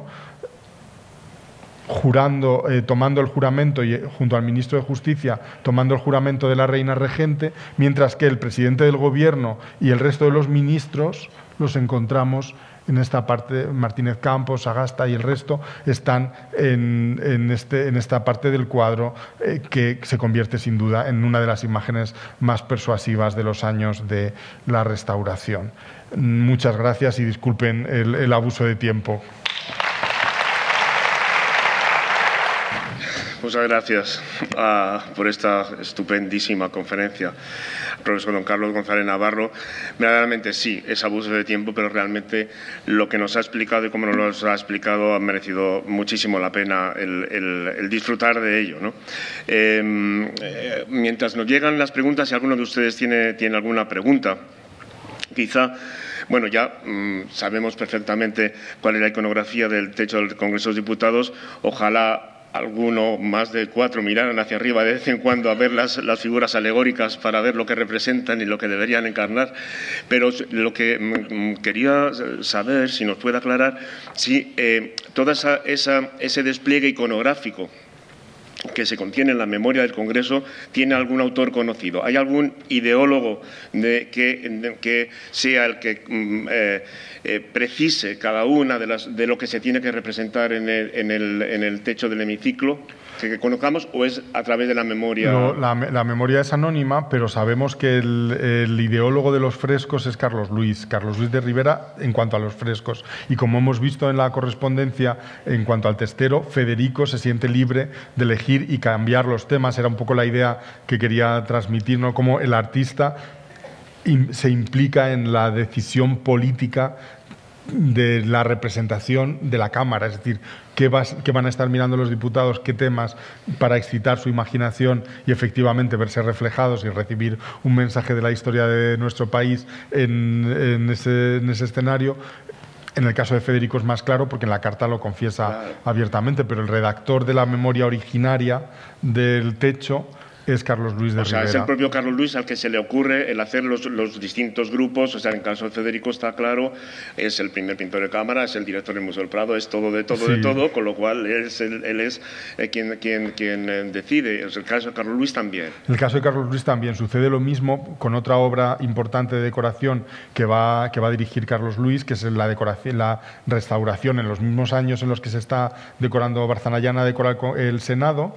jurando, eh, tomando el juramento, y junto al ministro de Justicia, tomando el juramento de la reina regente, mientras que el presidente del Gobierno y el resto de los ministros los encontramos en esta parte. Martínez Campos, Sagasta y el resto están en, en, este, en esta parte del cuadro, eh, que se convierte sin duda en una de las imágenes más persuasivas de los años de la Restauración. Muchas gracias y disculpen el, el abuso de tiempo. Muchas gracias uh, por esta estupendísima conferencia, profesor don Carlos González Navarro. Verdaderamente sí, es abuso de tiempo, pero realmente lo que nos ha explicado y cómo nos lo ha explicado ha merecido muchísimo la pena el, el, el disfrutar de ello, ¿no? Eh, eh, mientras nos llegan las preguntas, si alguno de ustedes tiene, tiene alguna pregunta, quizá... Bueno, ya mmm, sabemos perfectamente cuál es la iconografía del techo del Congreso de los Diputados. Ojalá alguno, más de cuatro, miraran hacia arriba de vez en cuando a ver las, las figuras alegóricas para ver lo que representan y lo que deberían encarnar. Pero lo que mm, quería saber, si nos puede aclarar, si eh, todo esa, esa, ese despliegue iconográfico que se contiene en la memoria del Congreso tiene algún autor conocido. ¿Hay algún ideólogo de que, de, que sea el que eh, eh, precise cada una de, las, de lo que se tiene que representar en el, en el, en el techo del hemiciclo, que, que conozcamos, o es a través de la memoria? No, la, la memoria es anónima, pero sabemos que el, el ideólogo de los frescos es Carlos Luis, Carlos Luis de Rivera, en cuanto a los frescos. Y como hemos visto en la correspondencia, en cuanto al testero, Federico se siente libre de elegir y cambiar los temas. Era un poco la idea que quería transmitir, ¿no? Cómo el artista se implica en la decisión política de la representación de la Cámara, es decir, qué, vas, qué van a estar mirando los diputados, qué temas, para excitar su imaginación y efectivamente verse reflejados y recibir un mensaje de la historia de nuestro país en, en, ese, en ese escenario. En el caso de Federico es más claro porque en la carta lo confiesa claro. abiertamente, pero el redactor de la memoria originaria del techo es Carlos Luis de o sea, Rivera. Es el propio Carlos Luis al que se le ocurre el hacer los, los distintos grupos. O sea, en el caso de Federico está claro, es el primer pintor de cámara, es el director del Museo del Prado, es todo de todo sí. de todo, con lo cual es el, él es eh, quien, quien, quien eh, decide. Es el caso de Carlos Luis también. En el caso de Carlos Luis también sucede lo mismo con otra obra importante de decoración que va, que va a dirigir Carlos Luis, que es la, decoración, la restauración en los mismos años en los que se está decorando Barzanayana, decorar el Senado.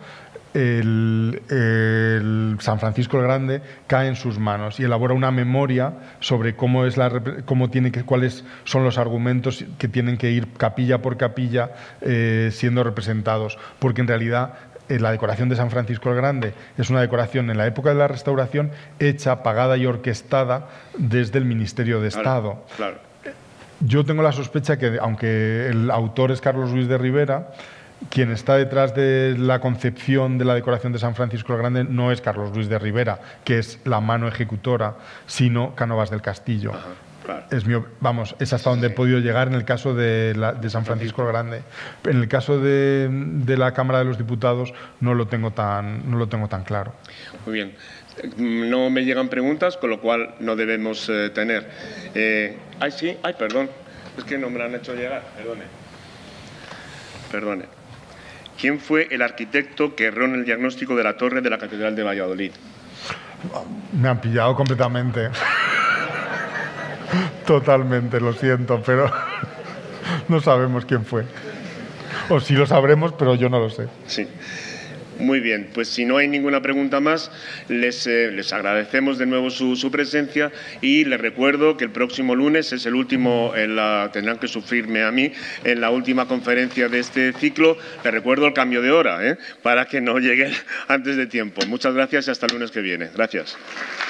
El, el San Francisco el Grande cae en sus manos y elabora una memoria sobre cómo es la, cómo tiene que, cuáles son los argumentos que tienen que ir capilla por capilla eh, siendo representados, porque en realidad eh, la decoración de San Francisco el Grande es una decoración en la época de la Restauración hecha, pagada y orquestada desde el Ministerio de Estado. Claro, claro. Yo tengo la sospecha que, aunque el autor es Carlos Luis de Rivera, quien está detrás de la concepción de la decoración de San Francisco el Grande no es Carlos Luis de Rivera, que es la mano ejecutora, sino Cánovas del Castillo. Ajá, claro. Es mi, vamos, es hasta donde he podido llegar en el caso de, la, de San Francisco el Grande. En el caso de, de la Cámara de los Diputados no lo tengo tan, no lo tengo tan claro. Muy bien. No me llegan preguntas, con lo cual no debemos eh, tener. Eh, ay, sí, ay, perdón. Es que no me lo han hecho llegar, perdone. Perdone. ¿Quién fue el arquitecto que erró en el diagnóstico de la torre de la Catedral de Valladolid? Me han pillado completamente. Totalmente, lo siento, pero no sabemos quién fue. O sí lo sabremos, pero yo no lo sé. Sí. Muy bien, pues si no hay ninguna pregunta más, les, eh, les agradecemos de nuevo su, su presencia y les recuerdo que el próximo lunes es el último, en la, tendrán que sufrirme a mí, en la última conferencia de este ciclo. Les recuerdo el cambio de hora, ¿eh? para que no lleguen antes de tiempo. Muchas gracias y hasta el lunes que viene. Gracias.